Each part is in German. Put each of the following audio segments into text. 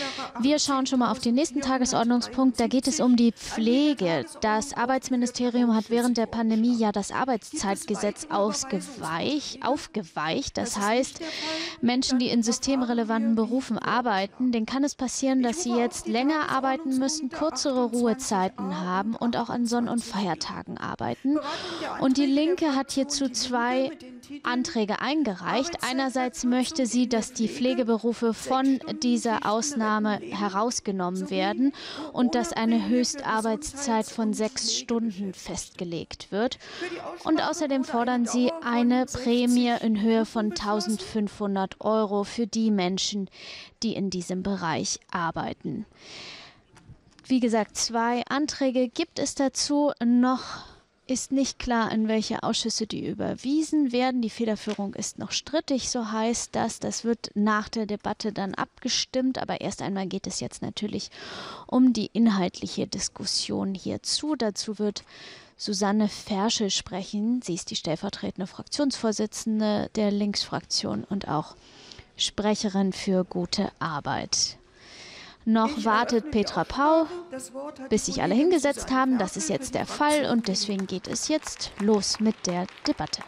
Wir schauen schon mal auf den nächsten Tagesordnungspunkt. Da geht es um die Pflege. Das Arbeitsministerium hat während der Pandemie ja das Arbeitszeitgesetz aufgeweicht. Das heißt, Menschen, die in systemrelevanten Berufen arbeiten, denen kann es passieren, dass sie jetzt länger arbeiten müssen, kürzere Ruhezeiten haben und auch an Sonn- und Feiertagen arbeiten. Und die Linke hat hierzu zwei Anträge eingereicht. Einerseits möchte sie, dass die Pflegeberufe von dieser Ausnahme herausgenommen werden und dass eine Höchstarbeitszeit von 6 Stunden festgelegt wird. Und außerdem fordern sie eine Prämie in Höhe von 1.500 € für die Menschen, die in diesem Bereich arbeiten. Wie gesagt, 2 Anträge gibt es dazu. Noch ist nicht klar, in welche Ausschüsse die überwiesen werden. Die Federführung ist noch strittig, so heißt das. Das wird nach der Debatte dann abgestimmt. Aber erst einmal geht es jetzt natürlich um die inhaltliche Diskussion hierzu. Dazu wird Susanne Ferschel sprechen. Sie ist die stellvertretende Fraktionsvorsitzende der Linksfraktion und auch Sprecherin für gute Arbeit. Noch wartet Petra Pau, bis sich alle hingesetzt haben. Das ist jetzt der Fall und deswegen geht es jetzt los mit der Debatte.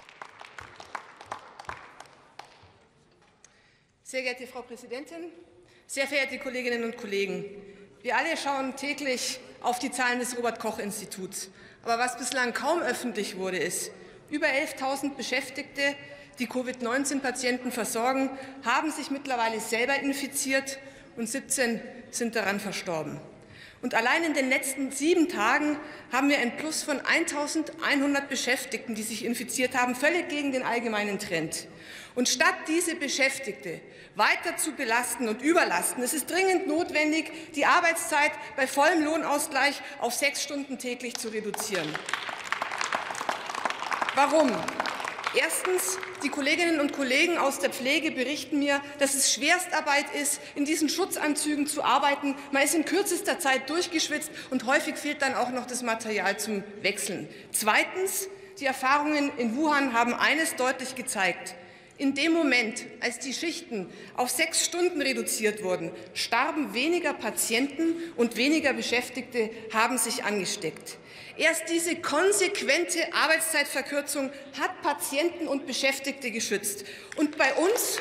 Sehr geehrte Frau Präsidentin, sehr verehrte Kolleginnen und Kollegen! Wir alle schauen täglich auf die Zahlen des Robert-Koch-Instituts. Aber was bislang kaum öffentlich wurde, ist, über 11.000 Beschäftigte, die Covid-19-Patienten versorgen, haben sich mittlerweile selber infiziert und 17 sind daran verstorben. Und allein in den letzten 7 Tagen haben wir ein Plus von 1.100 Beschäftigten, die sich infiziert haben, völlig gegen den allgemeinen Trend. Und statt diese Beschäftigte weiter zu belasten und überlasten, ist es dringend notwendig, die Arbeitszeit bei vollem Lohnausgleich auf 6 Stunden täglich zu reduzieren. Warum? Erstens, die Kolleginnen und Kollegen aus der Pflege berichten mir, dass es Schwerstarbeit ist, in diesen Schutzanzügen zu arbeiten. Man ist in kürzester Zeit durchgeschwitzt und häufig fehlt dann auch noch das Material zum Wechseln. Zweitens, die Erfahrungen in Wuhan haben eines deutlich gezeigt. In dem Moment, als die Schichten auf 6 Stunden reduziert wurden, starben weniger Patienten und weniger Beschäftigte haben sich angesteckt. Erst diese konsequente Arbeitszeitverkürzung hat Patienten und Beschäftigte geschützt. Und bei uns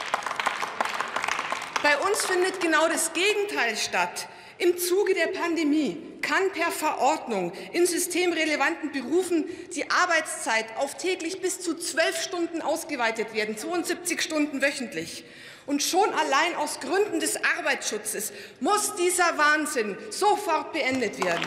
findet genau das Gegenteil statt. Im Zuge der Pandemie kann per Verordnung in systemrelevanten Berufen die Arbeitszeit auf täglich bis zu 12 Stunden ausgeweitet werden, 72 Stunden wöchentlich. Und schon allein aus Gründen des Arbeitsschutzes muss dieser Wahnsinn sofort beendet werden.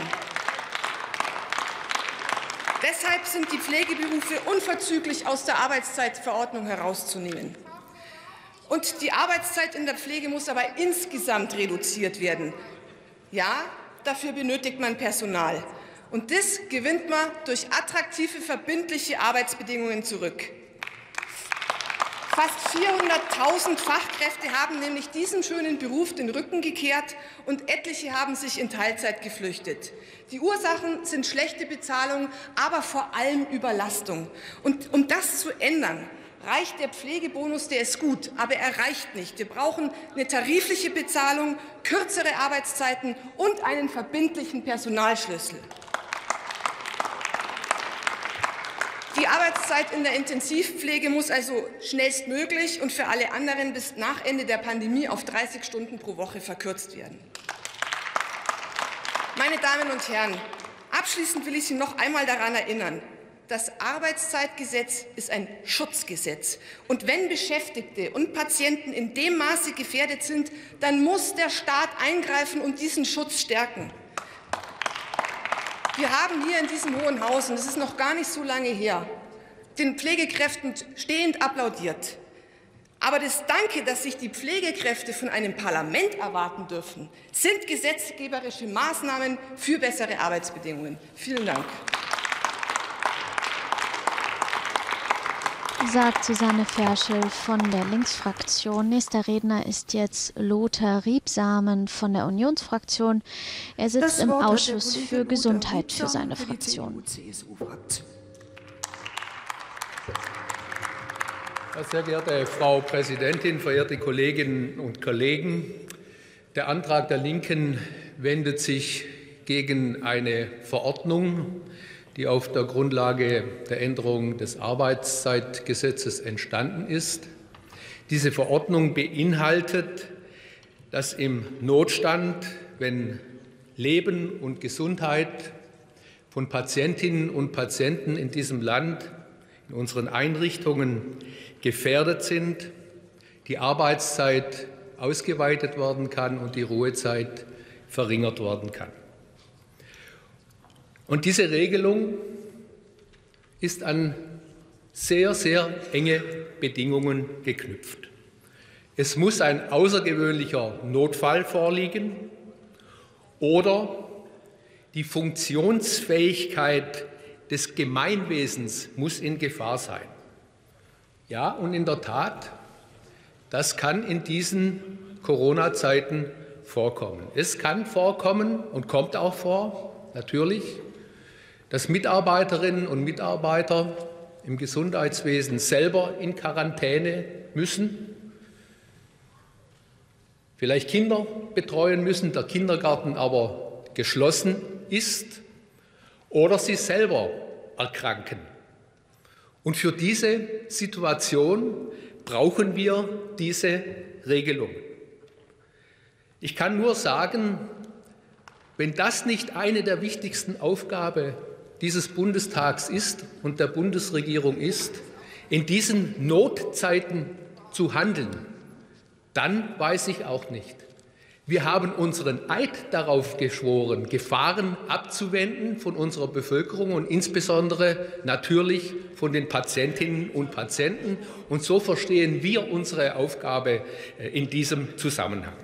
Deshalb sind die Pflegeberufe unverzüglich aus der Arbeitszeitverordnung herauszunehmen. Und die Arbeitszeit in der Pflege muss aber insgesamt reduziert werden. Ja, dafür benötigt man Personal. Und das gewinnt man durch attraktive, verbindliche Arbeitsbedingungen zurück. Fast 400.000 Fachkräfte haben nämlich diesem schönen Beruf den Rücken gekehrt und etliche haben sich in Teilzeit geflüchtet. Die Ursachen sind schlechte Bezahlung, aber vor allem Überlastung. Und um das zu ändern, reicht der Pflegebonus, der ist gut, aber er reicht nicht. Wir brauchen eine tarifliche Bezahlung, kürzere Arbeitszeiten und einen verbindlichen Personalschlüssel. Die Arbeitszeit in der Intensivpflege muss also schnellstmöglich und für alle anderen bis nach Ende der Pandemie auf 30 Stunden pro Woche verkürzt werden. Meine Damen und Herren, abschließend will ich Sie noch einmal daran erinnern, das Arbeitszeitgesetz ist ein Schutzgesetz. Und wenn Beschäftigte und Patienten in dem Maße gefährdet sind, dann muss der Staat eingreifen und diesen Schutz stärken. Wir haben hier in diesem Hohen Haus, und das ist noch gar nicht so lange her, den Pflegekräften stehend applaudiert. Aber das Danke, das sich die Pflegekräfte von einem Parlament erwarten dürfen, sind gesetzgeberische Maßnahmen für bessere Arbeitsbedingungen. Vielen Dank. Sagt Susanne Ferschel von der Linksfraktion. Nächster Redner ist jetzt Lothar Riebsamen von der Unionsfraktion. Er sitzt im Ausschuss für Gesundheit für seine Fraktion. Sehr geehrte Frau Präsidentin, verehrte Kolleginnen und Kollegen! Der Antrag der Linken wendet sich gegen eine Verordnung, die auf der Grundlage der Änderung des Arbeitszeitgesetzes entstanden ist. Diese Verordnung beinhaltet, dass im Notstand, wenn Leben und Gesundheit von Patientinnen und Patienten in diesem Land, in unseren Einrichtungen gefährdet sind, die Arbeitszeit ausgeweitet werden kann und die Ruhezeit verringert werden kann. Und diese Regelung ist an sehr, sehr enge Bedingungen geknüpft. Es muss ein außergewöhnlicher Notfall vorliegen oder die Funktionsfähigkeit des Gemeinwesens muss in Gefahr sein. Ja, und in der Tat, das kann in diesen Corona-Zeiten vorkommen. Es kann vorkommen und kommt auch vor, natürlich, dass Mitarbeiterinnen und Mitarbeiter im Gesundheitswesen selber in Quarantäne müssen, vielleicht Kinder betreuen müssen, der Kindergarten aber geschlossen ist oder sie selber erkranken. Und für diese Situation brauchen wir diese Regelung. Ich kann nur sagen, wenn das nicht eine der wichtigsten Aufgaben dieses Bundestags ist und der Bundesregierung ist, in diesen Notzeiten zu handeln, dann weiß ich auch nicht. Wir haben unseren Eid darauf geschworen, Gefahren abzuwenden von unserer Bevölkerung und insbesondere natürlich von den Patientinnen und Patienten. Und so verstehen wir unsere Aufgabe in diesem Zusammenhang.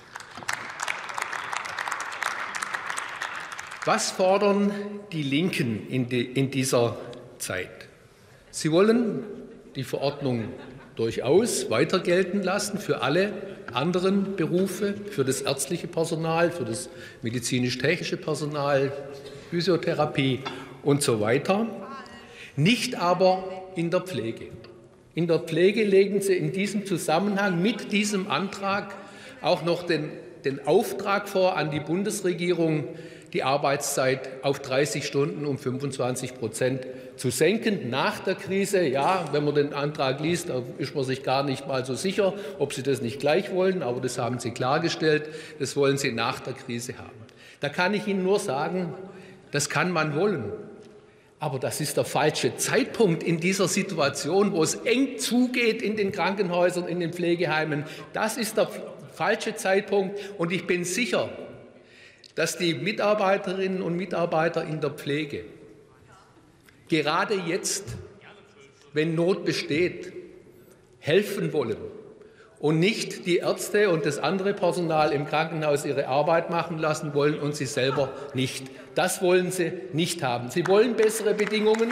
Was fordern die Linken in dieser Zeit? Sie wollen die Verordnung durchaus weiter gelten lassen für alle anderen Berufe, für das ärztliche Personal, für das medizinisch-technische Personal, Physiotherapie und so weiter, nicht aber in der Pflege. In der Pflege legen Sie in diesem Zusammenhang mit diesem Antrag auch noch den Auftrag vor an die Bundesregierung, die Arbeitszeit auf 30 Stunden um 25% zu senken nach der Krise. Ja, wenn man den Antrag liest, da ist man sich gar nicht mal so sicher, ob Sie das nicht gleich wollen, aber das haben Sie klargestellt, das wollen Sie nach der Krise haben. Da kann ich Ihnen nur sagen, das kann man wollen, aber das ist der falsche Zeitpunkt in dieser Situation, wo es eng zugeht in den Krankenhäusern, in den Pflegeheimen. Das ist der falsche Zeitpunkt und ich bin sicher, dass die Mitarbeiterinnen und Mitarbeiter in der Pflege gerade jetzt, wenn Not besteht, helfen wollen und nicht die Ärzte und das andere Personal im Krankenhaus ihre Arbeit machen lassen wollen und sie selber nicht. Das wollen sie nicht haben. Sie wollen bessere Bedingungen.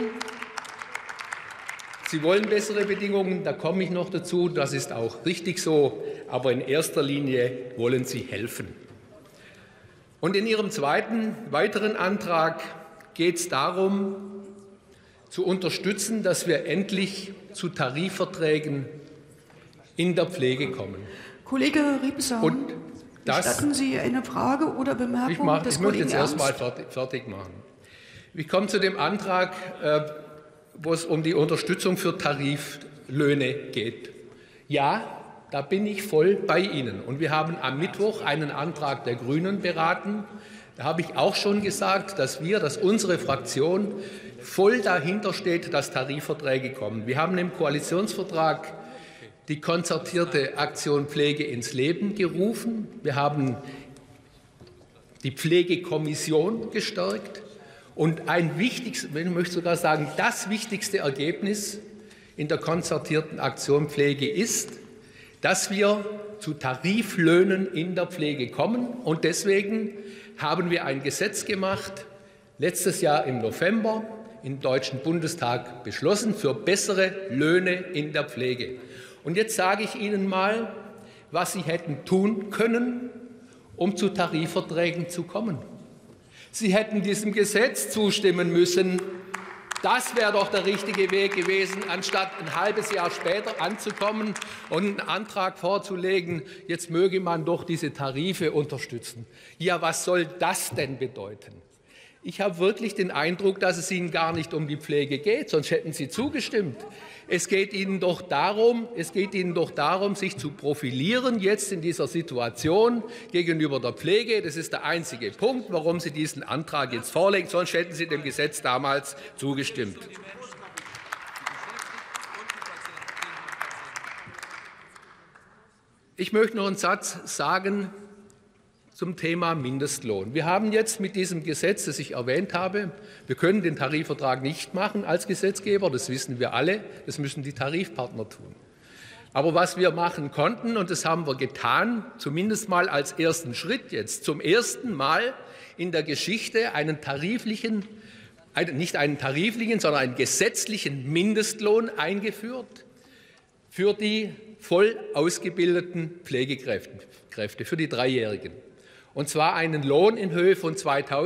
Sie wollen bessere Bedingungen, da komme ich noch dazu, das ist auch richtig so, aber in erster Linie wollen sie helfen. Und in Ihrem weiteren Antrag geht es darum, zu unterstützen, dass wir endlich zu Tarifverträgen in der Pflege kommen. Kollege Riebesam, gestatten Sie eine Frage oder Bemerkung des Kollegen Ernst? Ich möchte jetzt erst mal fertig machen. Ich komme zu dem Antrag, wo es um die Unterstützung für Tariflöhne geht. Ja, da bin ich voll bei Ihnen. Und wir haben am Mittwoch einen Antrag der Grünen beraten. Da habe ich auch schon gesagt, dass unsere Fraktion voll dahinter steht, dass Tarifverträge kommen. Wir haben im Koalitionsvertrag die konzertierte Aktion Pflege ins Leben gerufen. Wir haben die Pflegekommission gestärkt. Und ein wichtiges, ich möchte sogar sagen, das wichtigste Ergebnis in der konzertierten Aktion Pflege ist, dass wir zu Tariflöhnen in der Pflege kommen. Und deswegen haben wir ein Gesetz gemacht, letztes Jahr im November im Deutschen Bundestag beschlossen, für bessere Löhne in der Pflege. Und jetzt sage ich Ihnen mal, was Sie hätten tun können, um zu Tarifverträgen zu kommen. Sie hätten diesem Gesetz zustimmen müssen, Das wäre doch der richtige Weg gewesen, anstatt ein halbes Jahr später anzukommen und einen Antrag vorzulegen, jetzt möge man doch diese Tarife unterstützen. Ja, was soll das denn bedeuten? Ich habe wirklich den Eindruck, dass es Ihnen gar nicht um die Pflege geht, sonst hätten Sie zugestimmt. Es geht Ihnen doch darum, sich zu profilieren jetzt in dieser Situation gegenüber der Pflege. Das ist der einzige Punkt, warum Sie diesen Antrag jetzt vorlegen. Sonst hätten Sie dem Gesetz damals zugestimmt. Ich möchte noch einen Satz sagen zum Thema Mindestlohn. Wir haben jetzt mit diesem Gesetz, das ich erwähnt habe, wir können den Tarifvertrag nicht machen als Gesetzgeber, das wissen wir alle, das müssen die Tarifpartner tun. Aber was wir machen konnten, und das haben wir getan, zumindest mal als ersten Schritt jetzt, zum ersten Mal in der Geschichte nicht einen tariflichen, sondern einen gesetzlichen Mindestlohn eingeführt für die voll ausgebildeten Pflegekräfte, für die Dreijährigen. Und zwar einen Lohn in Höhe von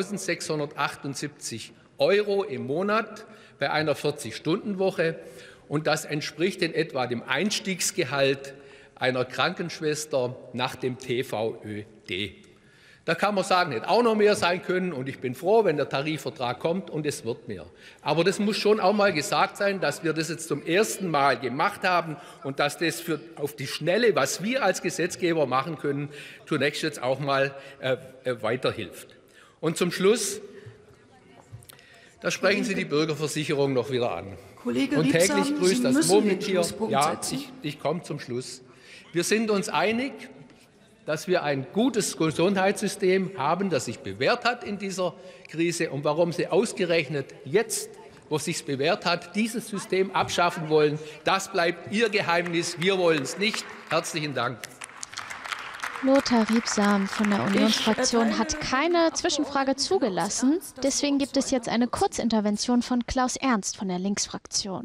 2.678 € im Monat bei einer 40-Stunden-Woche. Und das entspricht in etwa dem Einstiegsgehalt einer Krankenschwester nach dem TVÖD. Da kann man sagen, hätte auch noch mehr sein können. Und ich bin froh, wenn der Tarifvertrag kommt und es wird mehr. Aber das muss schon auch mal gesagt sein, dass wir das jetzt zum ersten Mal gemacht haben und dass das auf die Schnelle, was wir als Gesetzgeber machen können, zunächst jetzt auch mal weiterhilft. Und zum Schluss, da sprechen Sie die Bürgerversicherung noch wieder an. Kollege und Riebsam, täglich grüßt das Murmeltier. Ja, setzen. ich komme zum Schluss. Wir sind uns einig, dass wir ein gutes Gesundheitssystem haben, das sich bewährt hat in dieser Krise. Und warum Sie ausgerechnet jetzt, wo es sich bewährt hat, dieses System abschaffen wollen, das bleibt Ihr Geheimnis. Wir wollen es nicht. Herzlichen Dank. Lothar Riebsam von der Unionsfraktion hat keine Zwischenfrage zugelassen. Deswegen gibt es jetzt eine Kurzintervention von Klaus Ernst von der Linksfraktion.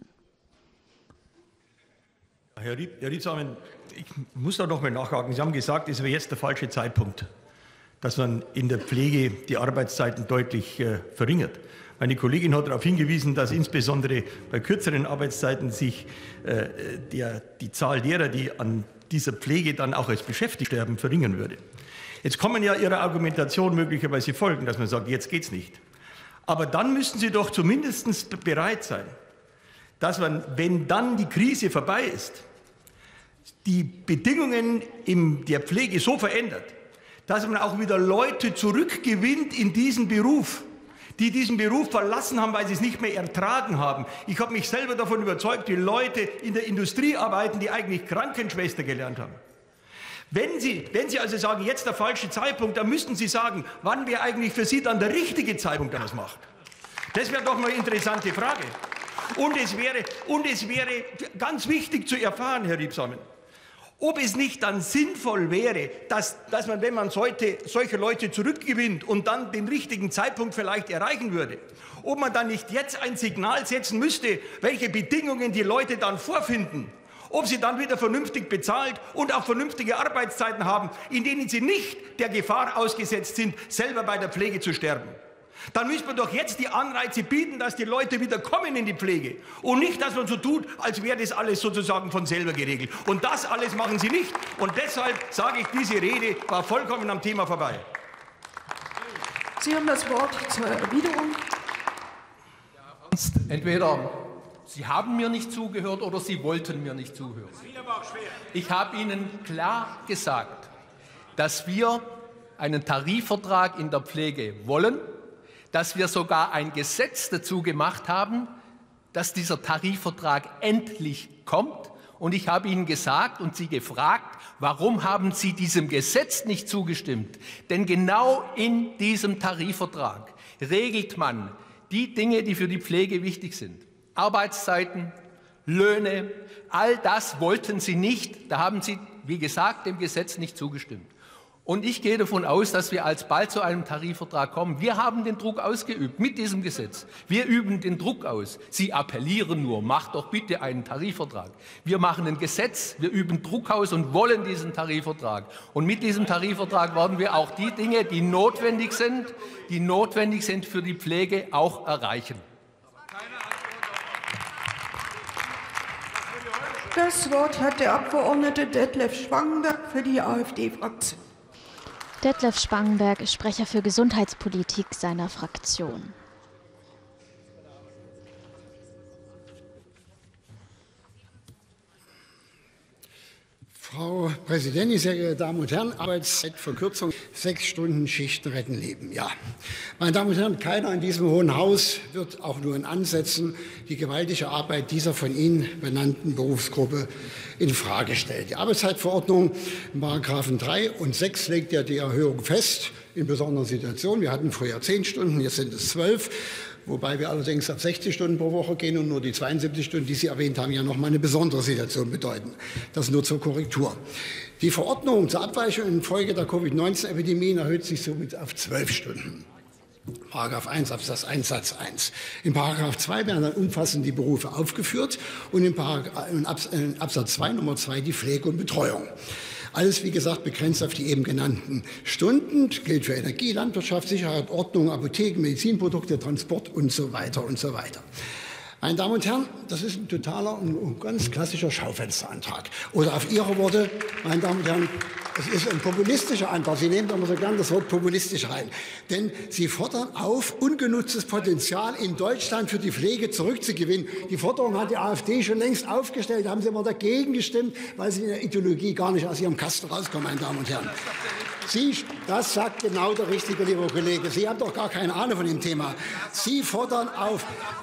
Herr Riebsam, ich muss da noch mal nachhaken. Sie haben gesagt, es wäre jetzt der falsche Zeitpunkt, dass man in der Pflege die Arbeitszeiten deutlich verringert. Meine Kollegin hat darauf hingewiesen, dass insbesondere bei kürzeren Arbeitszeiten sich die Zahl derer, die an dieser Pflege dann auch als Beschäftigte sterben, verringern würde. Jetzt kann man ja Ihrer Argumentation möglicherweise folgen, dass man sagt, jetzt geht's nicht. Aber dann müssen Sie doch zumindest bereit sein, dass man, wenn dann die Krise vorbei ist, die Bedingungen in der Pflege so verändert, dass man auch wieder Leute zurückgewinnt in diesen Beruf, die diesen Beruf verlassen haben, weil sie es nicht mehr ertragen haben. Ich habe mich selber davon überzeugt, die Leute in der Industrie arbeiten, die eigentlich Krankenschwester gelernt haben. Wenn Sie also sagen, jetzt der falsche Zeitpunkt, dann müssten Sie sagen, wann wäre eigentlich für Sie dann der richtige Zeitpunkt, der das macht. Das wäre doch mal eine interessante Frage. Und es wäre ganz wichtig zu erfahren, Herr Riebsamen, ob es nicht dann sinnvoll wäre, dass man, wenn man solche Leute zurückgewinnt und dann den richtigen Zeitpunkt vielleicht erreichen würde, ob man dann nicht jetzt ein Signal setzen müsste, welche Bedingungen die Leute dann vorfinden, ob sie dann wieder vernünftig bezahlt und auch vernünftige Arbeitszeiten haben, in denen sie nicht der Gefahr ausgesetzt sind, selber bei der Pflege zu sterben. Dann müsste man doch jetzt die Anreize bieten, dass die Leute wieder kommen in die Pflege. Und nicht, dass man so tut, als wäre das alles sozusagen von selber geregelt. Und das alles machen Sie nicht. Und deshalb sage ich, diese Rede war vollkommen am Thema vorbei. Sie haben das Wort zur Erwiderung. Entweder Sie haben mir nicht zugehört oder Sie wollten mir nicht zuhören. Ich habe Ihnen klar gesagt, dass wir einen Tarifvertrag in der Pflege wollen, dass wir sogar ein Gesetz dazu gemacht haben, dass dieser Tarifvertrag endlich kommt. Und ich habe Ihnen gesagt und Sie gefragt, warum haben Sie diesem Gesetz nicht zugestimmt? Denn genau in diesem Tarifvertrag regelt man die Dinge, die für die Pflege wichtig sind. Arbeitszeiten, Löhne, all das wollten Sie nicht. Da haben Sie, wie gesagt, dem Gesetz nicht zugestimmt. Und ich gehe davon aus, dass wir alsbald zu einem Tarifvertrag kommen. Wir haben den Druck ausgeübt mit diesem Gesetz. Wir üben den Druck aus. Sie appellieren nur, macht doch bitte einen Tarifvertrag. Wir machen ein Gesetz, wir üben Druck aus und wollen diesen Tarifvertrag. Und mit diesem Tarifvertrag werden wir auch die Dinge, die notwendig sind für die Pflege, auch erreichen. Das Wort hat der Abgeordnete Detlef Spangenberg für die AfD-Fraktion. Detlef Spangenberg ist Sprecher für Gesundheitspolitik seiner Fraktion. Frau Präsidentin, sehr geehrte Damen und Herren! Arbeitszeitverkürzung, 6 Stunden Schichten retten Leben. Ja, meine Damen und Herren, keiner in diesem Hohen Haus wird auch nur in Ansätzen die gewaltige Arbeit dieser von Ihnen benannten Berufsgruppe in Frage stellen. Die Arbeitszeitverordnung in § 3 und 6 legt ja die Erhöhung fest in besonderen Situationen. Wir hatten früher 10 Stunden, jetzt sind es 12. Wobei wir allerdings auf 60 Stunden pro Woche gehen und nur die 72 Stunden, die Sie erwähnt haben, ja noch mal eine besondere Situation bedeuten. Das nur zur Korrektur. Die Verordnung zur Abweichung infolge der Covid-19-Epidemie erhöht sich somit auf 12 Stunden. § 1 Absatz 1 Satz 1. In § 2 werden dann umfassend die Berufe aufgeführt und in Absatz 2 Nummer 2 die Pflege und Betreuung. Alles, wie gesagt, begrenzt auf die eben genannten Stunden. Gilt für Energie, Landwirtschaft, Sicherheit, Ordnung, Apotheken, Medizinprodukte, Transport und so weiter und so weiter. Meine Damen und Herren, das ist ein totaler und ganz klassischer Schaufensterantrag. Oder auf Ihre Worte, meine Damen und Herren, es ist ein populistischer Antrag. Sie nehmen immer so gern das Wort populistisch rein. Denn Sie fordern auf, ungenutztes Potenzial in Deutschland für die Pflege zurückzugewinnen. Die Forderung hat die AfD schon längst aufgestellt. Da haben Sie immer dagegen gestimmt, weil Sie in der Ideologie gar nicht aus Ihrem Kasten rauskommen, meine Damen und Herren. Das sagt genau der Richtige, lieber Kollege. Sie haben doch gar keine Ahnung von dem Thema. Sie fordern auf.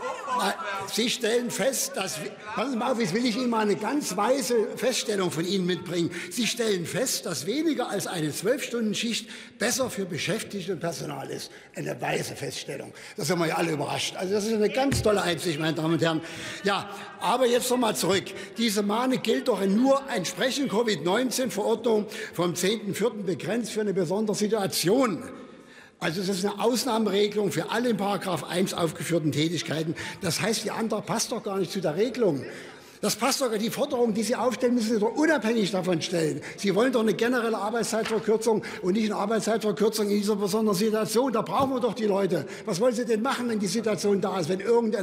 Sie stellen fest, dass, passen Sie mal auf, jetzt will ich Ihnen mal eine ganz weise Feststellung von Ihnen mitbringen. Sie stellen fest, dass weniger als eine 12-Stunden-Schicht besser für Beschäftigte und Personal ist. Eine weise Feststellung. Das sind wir ja alle überrascht. Also das ist eine ganz tolle Einsicht, meine Damen und Herren. Ja, aber jetzt noch mal zurück. Diese Mahne gilt doch nur entsprechend Covid-19-Verordnung vom 10.04. begrenzt für eine besondere Situation. Also es ist eine Ausnahmeregelung für alle in § 1 aufgeführten Tätigkeiten. Das heißt, die andere passt doch gar nicht zu der Regelung. Das passt doch, die Forderung, die Sie aufstellen, müssen Sie doch unabhängig davon stellen. Sie wollen doch eine generelle Arbeitszeitverkürzung und nicht eine Arbeitszeitverkürzung in dieser besonderen Situation. Da brauchen wir doch die Leute. Was wollen Sie denn machen, wenn die Situation da ist? Wenn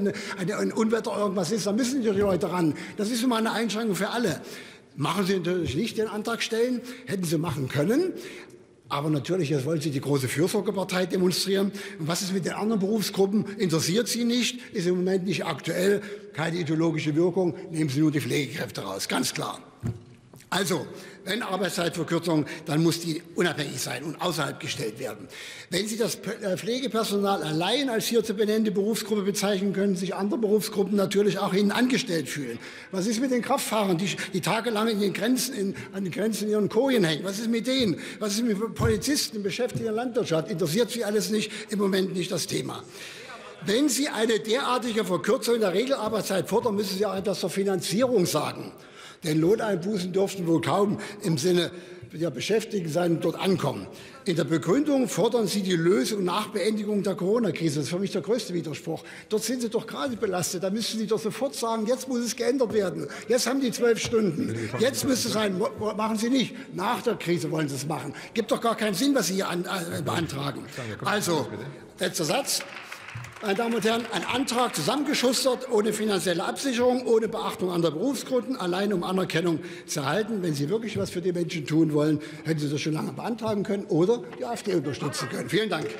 ein Unwetter irgendwas ist, dann müssen die Leute ran. Das ist immer eine Einschränkung für alle. Machen Sie natürlich nicht den Antrag stellen, hätten Sie machen können. Aber natürlich, jetzt wollen Sie die große Fürsorgepartei demonstrieren. Und was ist mit den anderen Berufsgruppen? Interessiert Sie nicht, ist im Moment nicht aktuell, keine ideologische Wirkung, nehmen Sie nur die Pflegekräfte raus, ganz klar. Also, wenn Arbeitszeitverkürzung, dann muss die unabhängig sein und außerhalb gestellt werden. Wenn Sie das Pflegepersonal allein als hier zu benennende Berufsgruppe bezeichnen, können sich andere Berufsgruppen natürlich auch ihnen angestellt fühlen. Was ist mit den Kraftfahrern, die tagelang an den Grenzen in ihren Kojen hängen? Was ist mit denen? Was ist mit Polizisten, Beschäftigten in der Landwirtschaft? Interessiert Sie alles nicht? Im Moment nicht das Thema. Wenn Sie eine derartige Verkürzung der Regelarbeitszeit fordern, müssen Sie auch etwas zur Finanzierung sagen. Denn Lohneinbußen dürften wohl kaum im Sinne der Beschäftigten sein und dort ankommen. In der Begründung fordern Sie die Lösung nach Beendigung der Corona-Krise. Das ist für mich der größte Widerspruch. Dort sind Sie doch gerade belastet. Da müssen Sie doch sofort sagen, jetzt muss es geändert werden. Jetzt haben die 12 Stunden. Jetzt müsste es sein. Machen Sie nicht. Nach der Krise wollen Sie es machen. Gibt doch gar keinen Sinn, was Sie hier beantragen. Also, letzter Satz. Meine Damen und Herren, ein Antrag zusammengeschustert, ohne finanzielle Absicherung, ohne Beachtung anderer Berufsgruppen, allein um Anerkennung zu erhalten. Wenn Sie wirklich was für die Menschen tun wollen, hätten Sie das schon lange beantragen können oder die AfD unterstützen können. Vielen Dank.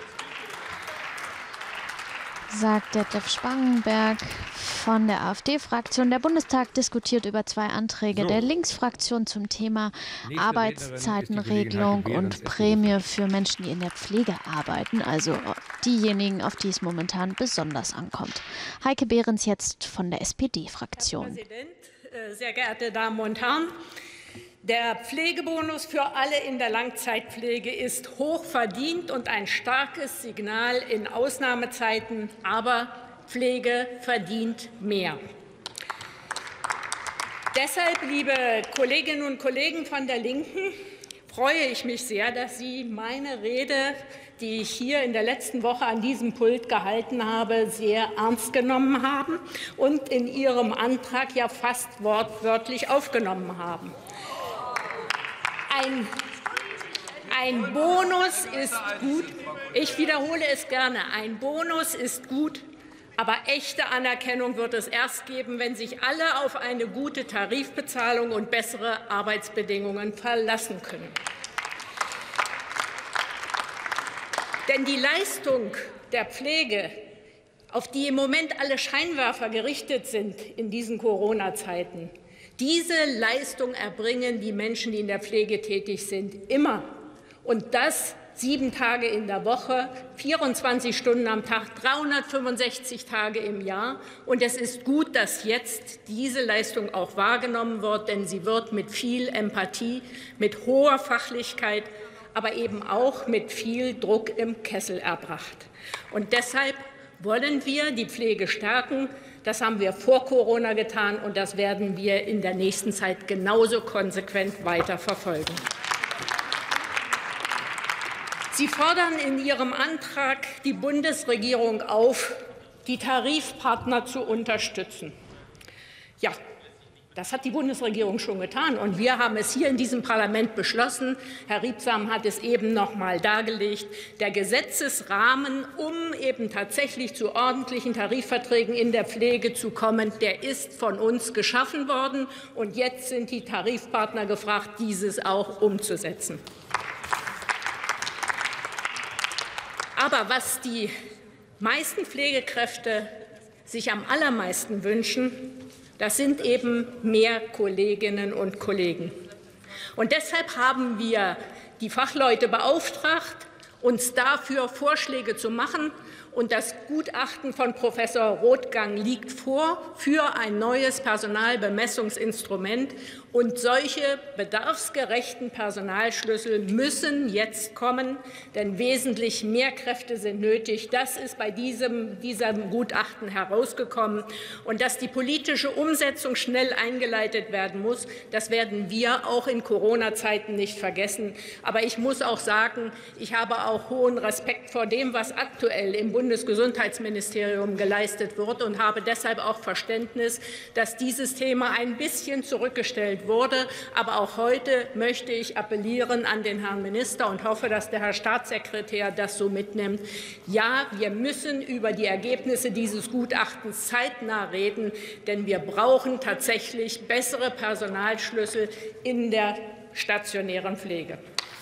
Sagt Detlef Spangenberg von der AfD-Fraktion. Der Bundestag diskutiert über 2 Anträge der Linksfraktion zum Thema Arbeitszeitenregelung und Prämie für Menschen, die in der Pflege arbeiten, also diejenigen, auf die es momentan besonders ankommt. Heike Behrens jetzt von der SPD-Fraktion. Herr Präsident, sehr geehrte Damen und Herren! Der Pflegebonus für alle in der Langzeitpflege ist hoch verdient und ein starkes Signal in Ausnahmezeiten. Aber Pflege verdient mehr. Deshalb, liebe Kolleginnen und Kollegen von der Linken, freue ich mich sehr, dass Sie meine Rede, die ich hier in der letzten Woche an diesem Pult gehalten habe, sehr ernst genommen haben und in Ihrem Antrag ja fast wortwörtlich aufgenommen haben. Ein Bonus ist gut. Ich wiederhole es gerne. Ein Bonus ist gut, Aber echte Anerkennung wird es erst geben, wenn sich alle auf eine gute Tarifbezahlung und bessere Arbeitsbedingungen verlassen können. Denn die Leistung der Pflege, auf die im Moment alle Scheinwerfer gerichtet sind in diesen Corona-Zeiten, diese Leistung erbringen die Menschen, die in der Pflege tätig sind, immer. Und das 7 Tage in der Woche, 24 Stunden am Tag, 365 Tage im Jahr. Und es ist gut, dass jetzt diese Leistung auch wahrgenommen wird, denn sie wird mit viel Empathie, mit hoher Fachlichkeit, aber eben auch mit viel Druck im Kessel erbracht. Und deshalb wollen wir die Pflege stärken. Das haben wir vor Corona getan, und das werden wir in der nächsten Zeit genauso konsequent weiter verfolgen. Sie fordern in Ihrem Antrag die Bundesregierung auf, die Tarifpartner zu unterstützen. Ja, das hat die Bundesregierung schon getan, und wir haben es hier in diesem Parlament beschlossen. Herr Riebsam hat es eben noch mal dargelegt. Der Gesetzesrahmen, um eben tatsächlich zu ordentlichen Tarifverträgen in der Pflege zu kommen, der ist von uns geschaffen worden. Und jetzt sind die Tarifpartner gefragt, dieses auch umzusetzen. Aber was die meisten Pflegekräfte sich am allermeisten wünschen, das sind eben mehr Kolleginnen und Kollegen. Und deshalb haben wir die Fachleute beauftragt, uns dafür Vorschläge zu machen. Und das Gutachten von Professor Rothgang liegt vor für ein neues Personalbemessungsinstrument. Und solche bedarfsgerechten Personalschlüssel müssen jetzt kommen, denn wesentlich mehr Kräfte sind nötig. Das ist bei diesem Gutachten herausgekommen. Und dass die politische Umsetzung schnell eingeleitet werden muss, das werden wir auch in Corona-Zeiten nicht vergessen. Aber ich muss auch sagen, ich habe auch hohen Respekt vor dem, was aktuell im Bundesgesundheitsministerium geleistet wird, und habe deshalb auch Verständnis, dass dieses Thema ein bisschen zurückgestellt wurde. Aber auch heute möchte ich appellieren an den Herrn Minister und hoffe, dass der Herr Staatssekretär das so mitnimmt. Ja, wir müssen über die Ergebnisse dieses Gutachtens zeitnah reden, denn wir brauchen tatsächlich bessere Personalschlüssel in der stationären Pflege.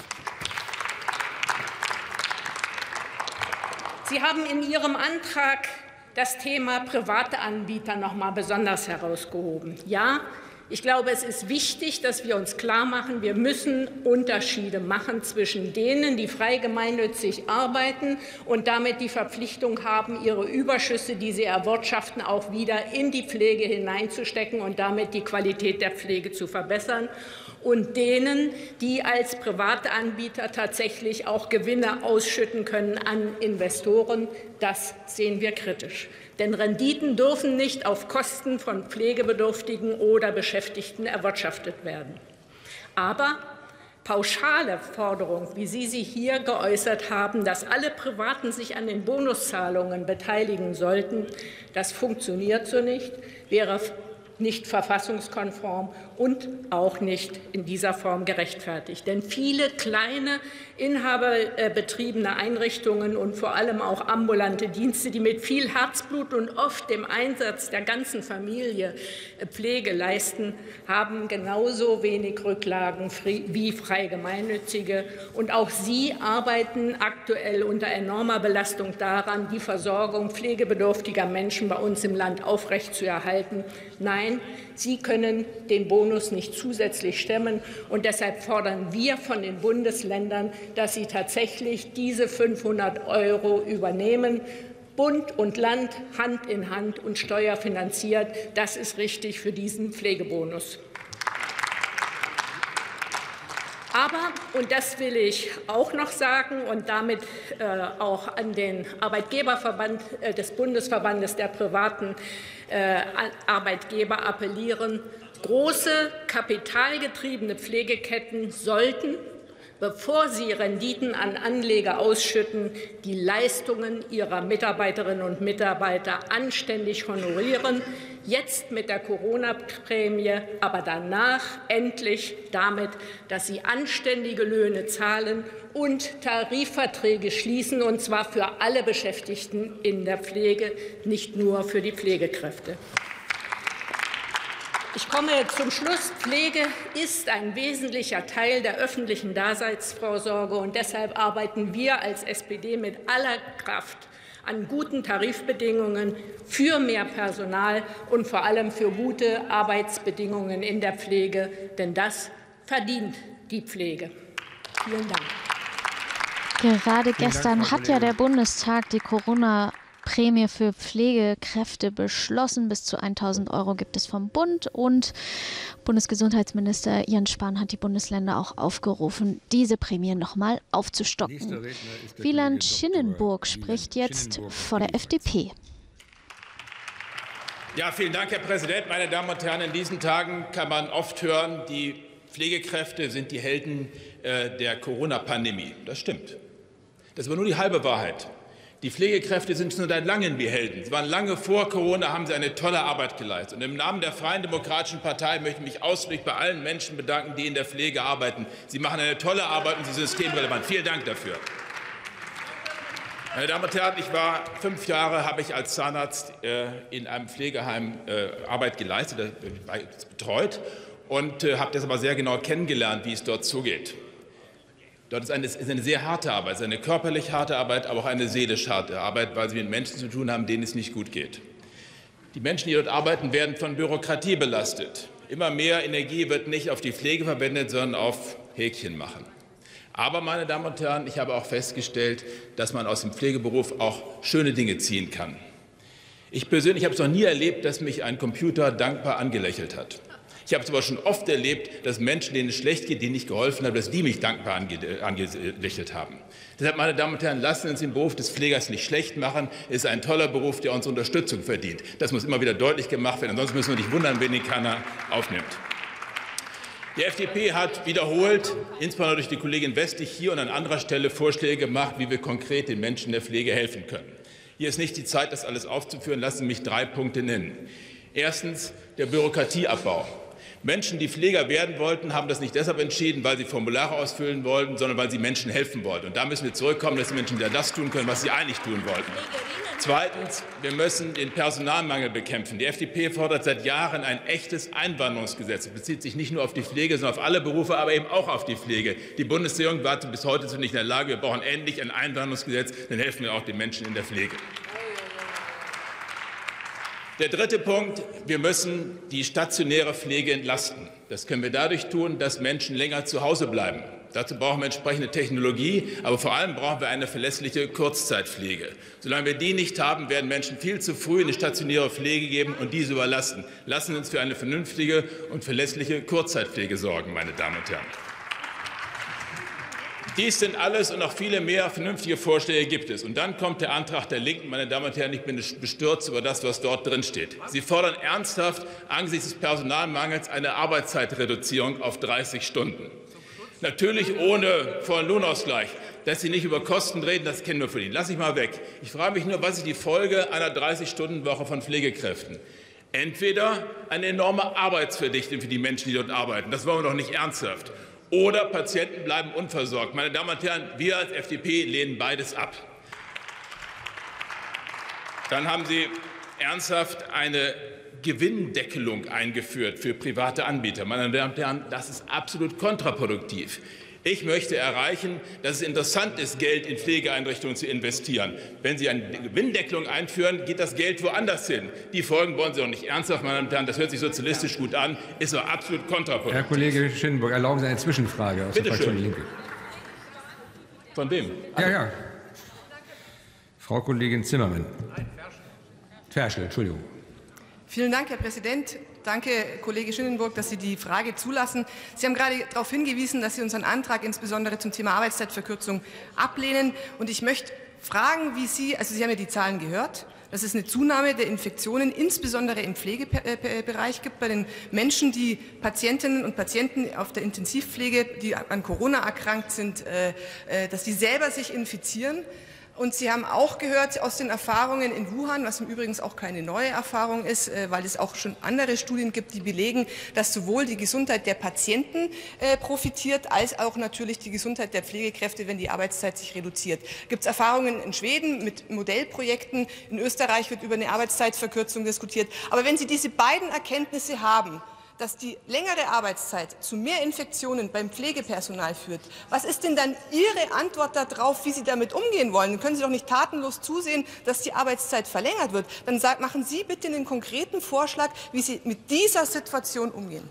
Sie haben in Ihrem Antrag das Thema private Anbieter noch mal besonders herausgehoben. Ja, ich glaube, es ist wichtig, dass wir uns klarmachen, wir müssen Unterschiede machen zwischen denen, die frei gemeinnützig arbeiten und damit die Verpflichtung haben, ihre Überschüsse, die sie erwirtschaften, auch wieder in die Pflege hineinzustecken und damit die Qualität der Pflege zu verbessern, und denen, die als private Anbieter tatsächlich auch Gewinne ausschütten können an Investoren. Das sehen wir kritisch. Denn Renditen dürfen nicht auf Kosten von Pflegebedürftigen oder Beschäftigten erwirtschaftet werden. Aber pauschale Forderung, wie Sie sie hier geäußert haben, dass alle Privaten sich an den Bonuszahlungen beteiligen sollten, das funktioniert so nicht, wäre nicht verfassungskonform und auch nicht in dieser Form gerechtfertigt. Denn viele kleine inhaberbetriebene Einrichtungen und vor allem auch ambulante Dienste, die mit viel Herzblut und oft dem Einsatz der ganzen Familie Pflege leisten, haben genauso wenig Rücklagen wie frei gemeinnützige. Und auch sie arbeiten aktuell unter enormer Belastung daran, die Versorgung pflegebedürftiger Menschen bei uns im Land aufrechtzuerhalten. Nein, sie können den Bonus nicht zusätzlich stemmen. Und deshalb fordern wir von den Bundesländern, dass sie tatsächlich diese 500 € übernehmen. Bund und Land Hand in Hand und steuerfinanziert. Das ist richtig für diesen Pflegebonus. Aber, und das will ich auch noch sagen und damit auch an den Arbeitgeberverband des Bundesverbandes der privaten Arbeitgeber appellieren, große kapitalgetriebene Pflegeketten sollten, bevor sie Renditen an Anleger ausschütten, die Leistungen ihrer Mitarbeiterinnen und Mitarbeiter anständig honorieren. jetzt mit der Corona-Prämie, aber danach endlich damit, dass sie anständige Löhne zahlen und Tarifverträge schließen, und zwar für alle Beschäftigten in der Pflege, nicht nur für die Pflegekräfte. Ich komme zum Schluss. Pflege ist ein wesentlicher Teil der öffentlichen Daseinsvorsorge, und deshalb arbeiten wir als SPD mit aller Kraft an guten Tarifbedingungen für mehr Personal und vor allem für gute Arbeitsbedingungen in der Pflege, denn das verdient die Pflege. Vielen Dank. Gerade gestern hat ja der Bundestag die Corona-Prämie für Pflegekräfte beschlossen. Bis zu 1.000 € gibt es vom Bund, und Bundesgesundheitsminister Jens Spahn hat die Bundesländer auch aufgerufen, diese Prämie noch mal aufzustocken. Wieland Schinnenburg spricht jetzt vor der FDP. Ja, vielen Dank, Herr Präsident. Meine Damen und Herren, in diesen Tagen kann man oft hören, die Pflegekräfte sind die Helden der Corona-Pandemie. Das stimmt. Das ist aber nur die halbe Wahrheit. Die Pflegekräfte sind schon seit langem die Helden. Sie waren lange vor Corona, haben sie eine tolle Arbeit geleistet. Und im Namen der Freien Demokratischen Partei möchte ich mich ausdrücklich bei allen Menschen bedanken, die in der Pflege arbeiten. Sie machen eine tolle Arbeit und sie sind systemrelevant. Vielen Dank dafür. Meine Damen und Herren, ich war 5 Jahre, habe ich als Zahnarzt in einem Pflegeheim Arbeit geleistet, betreut, und habe das aber sehr genau kennengelernt, wie es dort zugeht. Dort ist eine sehr harte Arbeit, es ist eine körperlich harte Arbeit, aber auch eine seelisch harte Arbeit, weil Sie mit Menschen zu tun haben, denen es nicht gut geht. Die Menschen, die dort arbeiten, werden von Bürokratie belastet. Immer mehr Energie wird nicht auf die Pflege verwendet, sondern auf Häkchen machen. Aber, meine Damen und Herren, ich habe auch festgestellt, dass man aus dem Pflegeberuf auch schöne Dinge ziehen kann. Ich persönlich habe es noch nie erlebt, dass mich ein Computer dankbar angelächelt hat. Ich habe es aber schon oft erlebt, dass Menschen, denen es schlecht geht, denen ich geholfen habe, dass die mich dankbar angelächelt haben. Deshalb, meine Damen und Herren, lassen Sie uns den Beruf des Pflegers nicht schlecht machen. Es ist ein toller Beruf, der unsere Unterstützung verdient. Das muss immer wieder deutlich gemacht werden. Ansonsten müssen wir nicht wundern, wenn ihn keiner aufnimmt. Die FDP hat wiederholt, insbesondere durch die Kollegin Westlich, hier und an anderer Stelle Vorschläge gemacht, wie wir konkret den Menschen in der Pflege helfen können. Hier ist nicht die Zeit, das alles aufzuführen. Lassen Sie mich 3 Punkte nennen. Erstens der Bürokratieabbau. Menschen, die Pfleger werden wollten, haben das nicht deshalb entschieden, weil sie Formulare ausfüllen wollten, sondern weil sie Menschen helfen wollten. Und da müssen wir zurückkommen, dass die Menschen wieder das tun können, was sie eigentlich tun wollten. Zweitens, wir müssen den Personalmangel bekämpfen. Die FDP fordert seit Jahren ein echtes Einwanderungsgesetz. Es bezieht sich nicht nur auf die Pflege, sondern auf alle Berufe, aber eben auch auf die Pflege. Die Bundesregierung war bis heute nicht in der Lage. Wir brauchen endlich ein Einwanderungsgesetz, dann helfen wir auch den Menschen in der Pflege. Der dritte Punkt, wir müssen die stationäre Pflege entlasten. Das können wir dadurch tun, dass Menschen länger zu Hause bleiben. Dazu brauchen wir entsprechende Technologie, aber vor allem brauchen wir eine verlässliche Kurzzeitpflege. Solange wir die nicht haben, werden Menschen viel zu früh in die stationäre Pflege geben und diese überlasten. Lassen Sie uns für eine vernünftige und verlässliche Kurzzeitpflege sorgen, meine Damen und Herren. Dies sind alles und noch viele mehr vernünftige Vorschläge gibt es. Und dann kommt der Antrag der Linken. Meine Damen und Herren, ich bin bestürzt über das, was dort drin steht. Sie fordern ernsthaft angesichts des Personalmangels eine Arbeitszeitreduzierung auf 30 Stunden. Natürlich ohne vollen Lohnausgleich. Dass Sie nicht über Kosten reden, das kennen wir von Ihnen. Lass ich mal weg. Ich frage mich nur, was ist die Folge einer 30-Stunden-Woche von Pflegekräften? Entweder eine enorme Arbeitsverdichtung für die Menschen, die dort arbeiten. Das wollen wir doch nicht ernsthaft. Oder Patienten bleiben unversorgt. Meine Damen und Herren, wir als FDP lehnen beides ab. Dann haben Sie ernsthaft eine Gewinndeckelung eingeführt für private Anbieter. Meine Damen und Herren, das ist absolut kontraproduktiv. Ich möchte erreichen, dass es interessant ist, Geld in Pflegeeinrichtungen zu investieren. Wenn Sie eine Gewinndeckelung einführen, geht das Geld woanders hin. Die Folgen wollen Sie doch nicht ernsthaft, meine Damen und Herren. Das hört sich sozialistisch gut an, ist aber absolut kontraproduktiv. Herr Kollege Schinnenburg, erlauben Sie eine Zwischenfrage aus der Fraktion Linke. Von wem? Ja. Frau Kollegin Zimmermann. Ferschel, Entschuldigung. Vielen Dank, Herr Präsident. Danke, Kollege Schinnenburg, dass Sie die Frage zulassen. Sie haben gerade darauf hingewiesen, dass Sie unseren Antrag insbesondere zum Thema Arbeitszeitverkürzung ablehnen. Und ich möchte fragen, wie Sie haben ja die Zahlen gehört, dass es eine Zunahme der Infektionen insbesondere im Pflegebereich gibt, bei den Menschen, die Patientinnen und Patienten auf der Intensivpflege, die an Corona erkrankt sind, dass die selber sich infizieren. Und Sie haben auch gehört aus den Erfahrungen in Wuhan, was im Übrigen auch keine neue Erfahrung ist, weil es auch schon andere Studien gibt, die belegen, dass sowohl die Gesundheit der Patienten profitiert, als auch natürlich die Gesundheit der Pflegekräfte, wenn die Arbeitszeit sich reduziert. Gibt es Erfahrungen in Schweden mit Modellprojekten? In Österreich wird über eine Arbeitszeitverkürzung diskutiert. Aber wenn Sie diese beiden Erkenntnisse haben, dass die längere Arbeitszeit zu mehr Infektionen beim Pflegepersonal führt. Was ist denn dann Ihre Antwort darauf, wie Sie damit umgehen wollen? Dann können Sie doch nicht tatenlos zusehen, dass die Arbeitszeit verlängert wird. Dann machen Sie bitte einen konkreten Vorschlag, wie Sie mit dieser Situation umgehen.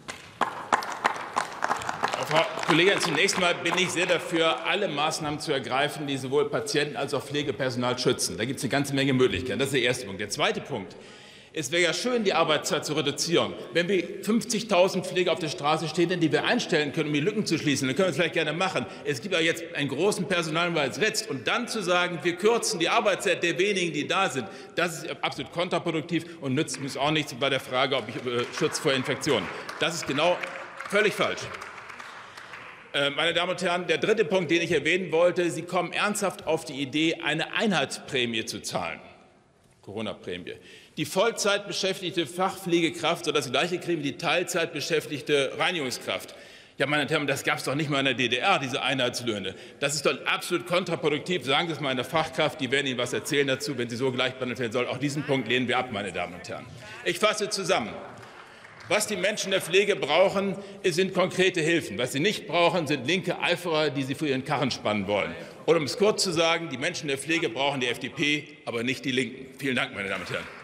Frau Kollegin, zunächst einmal bin ich sehr dafür, alle Maßnahmen zu ergreifen, die sowohl Patienten als auch Pflegepersonal schützen. Da gibt es eine ganze Menge Möglichkeiten. Das ist der erste Punkt. Der zweite Punkt. Es wäre ja schön, die Arbeitszeit zu reduzieren. Wenn wir 50.000 Pfleger auf der Straße stehen, die wir einstellen können, um die Lücken zu schließen, dann können wir es vielleicht gerne machen. Es gibt aber jetzt einen großen Personalmangel jetzt. Und dann zu sagen, wir kürzen die Arbeitszeit der wenigen, die da sind, das ist absolut kontraproduktiv und nützt uns auch nichts bei der Frage, ob ich Schutz vor Infektionen. Das ist genau völlig falsch. Meine Damen und Herren, der dritte Punkt, den ich erwähnen wollte, Sie kommen ernsthaft auf die Idee, eine Einheitsprämie zu zahlen, Corona-Prämie. Die Vollzeitbeschäftigte Fachpflegekraft soll das Gleiche kriegen wie die Teilzeitbeschäftigte Reinigungskraft. Ja, meine Damen und Herren, das gab es doch nicht mal in der DDR, diese Einheitslöhne. Das ist doch absolut kontraproduktiv. Sagen Sie es mal einer Fachkraft, die werden Ihnen was erzählen dazu, wenn sie so gleichbehandelt werden soll. Auch diesen Punkt lehnen wir ab, meine Damen und Herren. Ich fasse zusammen. Was die Menschen der Pflege brauchen, sind konkrete Hilfen. Was sie nicht brauchen, sind linke Eiferer, die sie für ihren Karren spannen wollen. Oder um es kurz zu sagen, die Menschen der Pflege brauchen die FDP, aber nicht die Linken. Vielen Dank, meine Damen und Herren.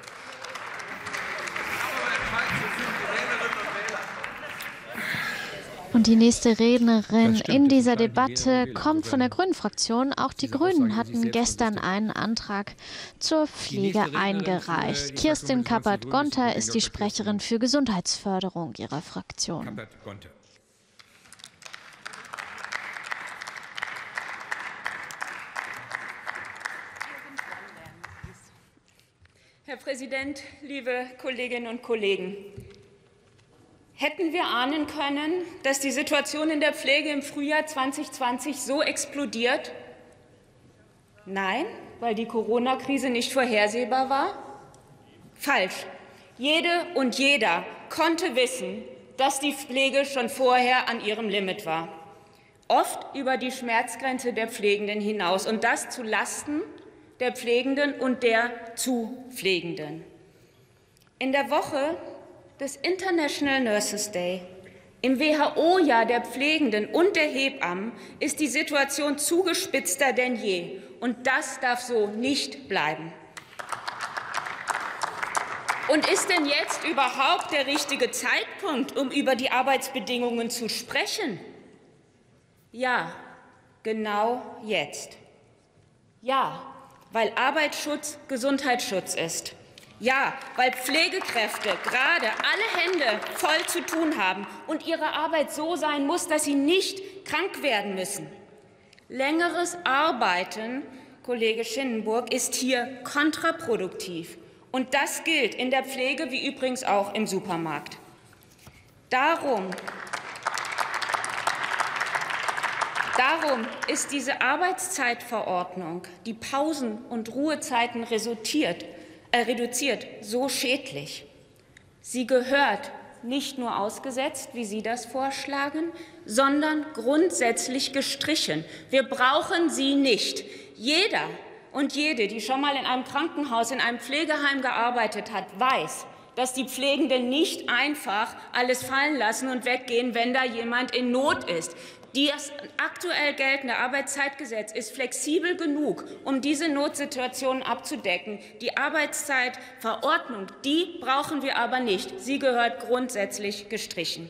Und die nächste Rednerin in dieser Debatte kommt von der Grünen-Fraktion. Auch die Grünen hatten gestern einen Antrag zur Pflege eingereicht. Kirstin Kappert-Gonter ist die Sprecherin für Gesundheitsförderung ihrer Fraktion. Herr Präsident, liebe Kolleginnen und Kollegen! Hätten wir ahnen können, dass die Situation in der Pflege im Frühjahr 2020 so explodiert? Nein, weil die Corona-Krise nicht vorhersehbar war? Falsch. Jede und jeder konnte wissen, dass die Pflege schon vorher an ihrem Limit war. Oft über die Schmerzgrenze der Pflegenden hinaus. Und das zu Lasten der Pflegenden und der zu Pflegenden. In der Woche des International Nurses Day, im WHO-Jahr der Pflegenden und der Hebammen, ist die Situation zugespitzter denn je. Und das darf so nicht bleiben. Und ist denn jetzt überhaupt der richtige Zeitpunkt, um über die Arbeitsbedingungen zu sprechen? Ja, genau jetzt. Ja, weil Arbeitsschutz Gesundheitsschutz ist. Ja, weil Pflegekräfte gerade alle Hände voll zu tun haben und ihre Arbeit so sein muss, dass sie nicht krank werden müssen. Längeres Arbeiten, Kollege Schinnenburg, ist hier kontraproduktiv. Und das gilt in der Pflege wie übrigens auch im Supermarkt. Darum ist diese Arbeitszeitverordnung, die Pausen- und Ruhezeiten reduziert, so schädlich. Sie gehört nicht nur ausgesetzt, wie Sie das vorschlagen, sondern grundsätzlich gestrichen. Wir brauchen sie nicht. Jeder und jede, die schon mal in einem Krankenhaus, in einem Pflegeheim gearbeitet hat, weiß, dass die Pflegenden nicht einfach alles fallen lassen und weggehen, wenn da jemand in Not ist. Das aktuell geltende Arbeitszeitgesetz ist flexibel genug, um diese Notsituationen abzudecken. Die Arbeitszeitverordnung, die brauchen wir aber nicht. Sie gehört grundsätzlich gestrichen.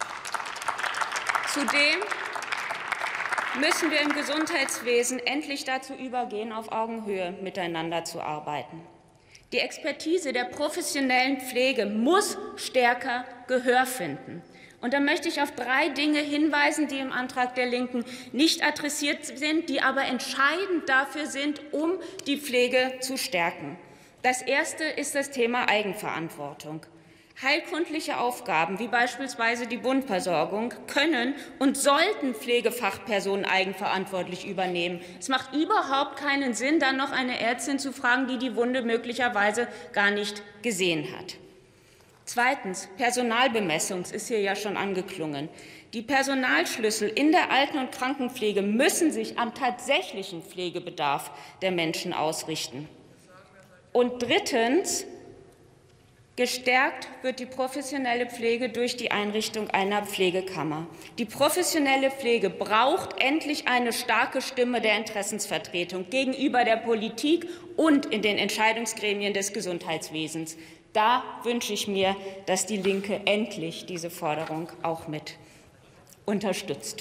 Zudem müssen wir im Gesundheitswesen endlich dazu übergehen, auf Augenhöhe miteinander zu arbeiten. Die Expertise der professionellen Pflege muss stärker Gehör finden. Und da möchte ich auf 3 Dinge hinweisen, die im Antrag der Linken nicht adressiert sind, die aber entscheidend dafür sind, um die Pflege zu stärken. Das erste ist das Thema Eigenverantwortung. Heilkundliche Aufgaben, wie beispielsweise die Wundversorgung, können und sollten Pflegefachpersonen eigenverantwortlich übernehmen. Es macht überhaupt keinen Sinn, dann noch eine Ärztin zu fragen, die die Wunde möglicherweise gar nicht gesehen hat. Zweitens, Personalbemessung, es ist hier ja schon angeklungen. Die Personalschlüssel in der Alten- und Krankenpflege müssen sich am tatsächlichen Pflegebedarf der Menschen ausrichten. Und drittens, gestärkt wird die professionelle Pflege durch die Einrichtung einer Pflegekammer. Die professionelle Pflege braucht endlich eine starke Stimme der Interessensvertretung gegenüber der Politik und in den Entscheidungsgremien des Gesundheitswesens. Da wünsche ich mir, dass die Linke endlich diese Forderung auch mit unterstützt.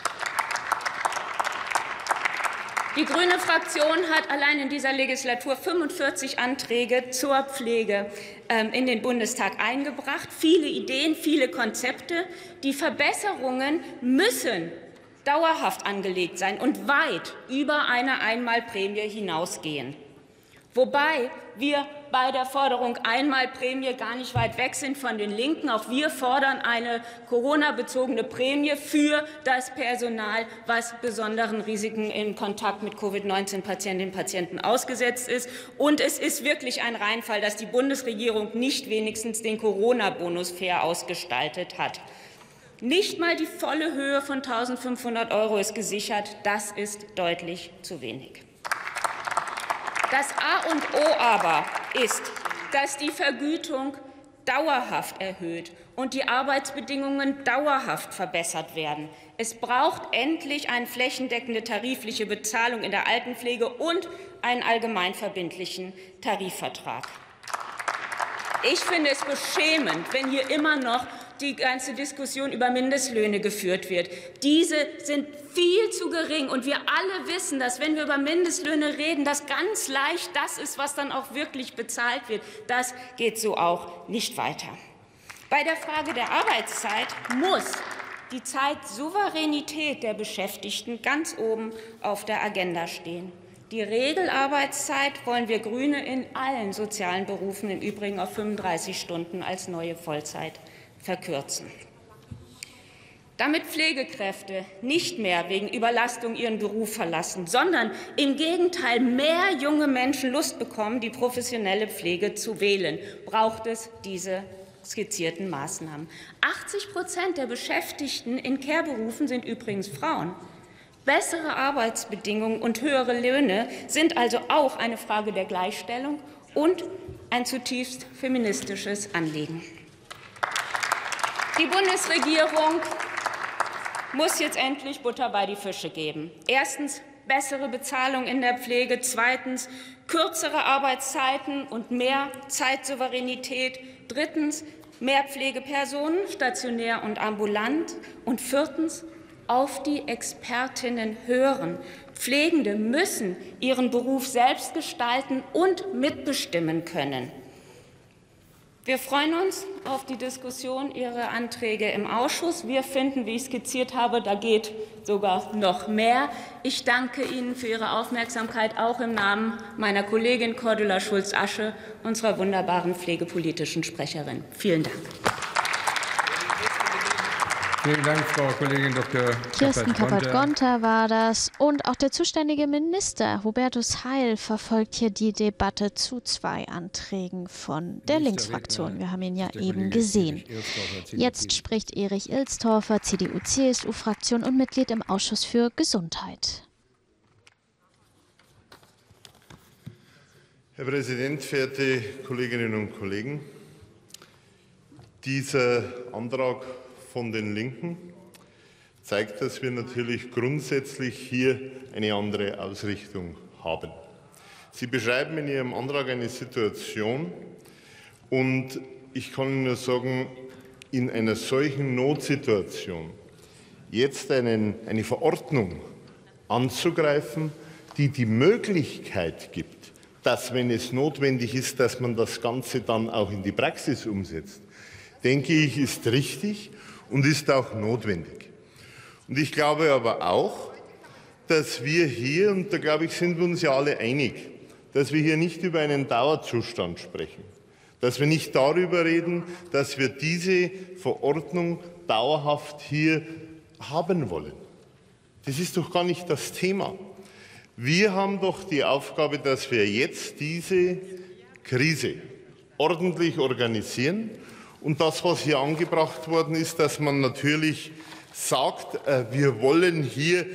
Die grüne Fraktion hat allein in dieser Legislatur 45 Anträge zur Pflege in den Bundestag eingebracht. Viele Ideen, viele Konzepte. Die Verbesserungen müssen dauerhaft angelegt sein und weit über eine Einmalprämie hinausgehen. Wobei wir bei der Forderung Einmalprämie gar nicht weit weg sind von den Linken. Auch wir fordern eine Corona-bezogene Prämie für das Personal, was besonderen Risiken im Kontakt mit Covid-19-Patientinnen und Patienten ausgesetzt ist. Und es ist wirklich ein Reinfall, dass die Bundesregierung nicht wenigstens den Corona-Bonus fair ausgestaltet hat. Nicht mal die volle Höhe von 1.500 € ist gesichert. Das ist deutlich zu wenig. Das A und O aber ist, dass die Vergütung dauerhaft erhöht und die Arbeitsbedingungen dauerhaft verbessert werden. Es braucht endlich eine flächendeckende tarifliche Bezahlung in der Altenpflege und einen allgemeinverbindlichen Tarifvertrag. Ich finde es beschämend, wenn hier immer noch die ganze Diskussion über Mindestlöhne geführt wird. Diese sind viel zu gering. Und wir alle wissen, dass, wenn wir über Mindestlöhne reden, das ganz leicht das ist, was dann auch wirklich bezahlt wird. Das geht so auch nicht weiter. Bei der Frage der Arbeitszeit muss die Zeitsouveränität der Beschäftigten ganz oben auf der Agenda stehen. Die Regelarbeitszeit wollen wir Grüne in allen sozialen Berufen im Übrigen auf 35 Stunden als neue Vollzeit verkürzen. Damit Pflegekräfte nicht mehr wegen Überlastung ihren Beruf verlassen, sondern im Gegenteil mehr junge Menschen Lust bekommen, die professionelle Pflege zu wählen, braucht es diese skizzierten Maßnahmen. 80% der Beschäftigten in Care-Berufen sind übrigens Frauen. Bessere Arbeitsbedingungen und höhere Löhne sind also auch eine Frage der Gleichstellung und ein zutiefst feministisches Anliegen. Die Bundesregierung muss jetzt endlich Butter bei die Fische geben. Erstens bessere Bezahlung in der Pflege, zweitens kürzere Arbeitszeiten und mehr Zeitsouveränität, drittens mehr Pflegepersonen, stationär und ambulant, und viertens auf die Expertinnen hören. Pflegende müssen ihren Beruf selbst gestalten und mitbestimmen können. Wir freuen uns auf die Diskussion Ihrer Anträge im Ausschuss. Wir finden, wie ich skizziert habe, da geht sogar noch mehr. Ich danke Ihnen für Ihre Aufmerksamkeit, auch im Namen meiner Kollegin Cordula Schulz-Asche, unserer wunderbaren pflegepolitischen Sprecherin. Vielen Dank. Vielen Dank, Frau Kollegin Dr. Kirsten Kappert-Gonter war das. Und auch der zuständige Minister Hubertus Heil verfolgt hier die Debatte zu 2 Anträgen von der Linksfraktion. Wir haben ihn ja eben gesehen. Jetzt spricht Erich Ilstorfer, CDU-CSU-Fraktion und Mitglied im Ausschuss für Gesundheit. Herr Präsident, verehrte Kolleginnen und Kollegen! Dieser Antrag von den Linken zeigt, dass wir natürlich grundsätzlich hier eine andere Ausrichtung haben. Sie beschreiben in Ihrem Antrag eine Situation, und ich kann Ihnen nur sagen, in einer solchen Notsituation jetzt eine Verordnung anzugreifen, die die Möglichkeit gibt, dass, wenn es notwendig ist, dass man das Ganze dann auch in die Praxis umsetzt, denke ich, ist richtig und ist auch notwendig. Und ich glaube aber auch, dass wir hier, und da glaube ich, sind wir uns ja alle einig, dass wir hier nicht über einen Dauerzustand sprechen, dass wir nicht darüber reden, dass wir diese Verordnung dauerhaft hier haben wollen. Das ist doch gar nicht das Thema. Wir haben doch die Aufgabe, dass wir jetzt diese Krise ordentlich organisieren. Und das, was hier angebracht worden ist, dass man natürlich sagt, wir wollen hier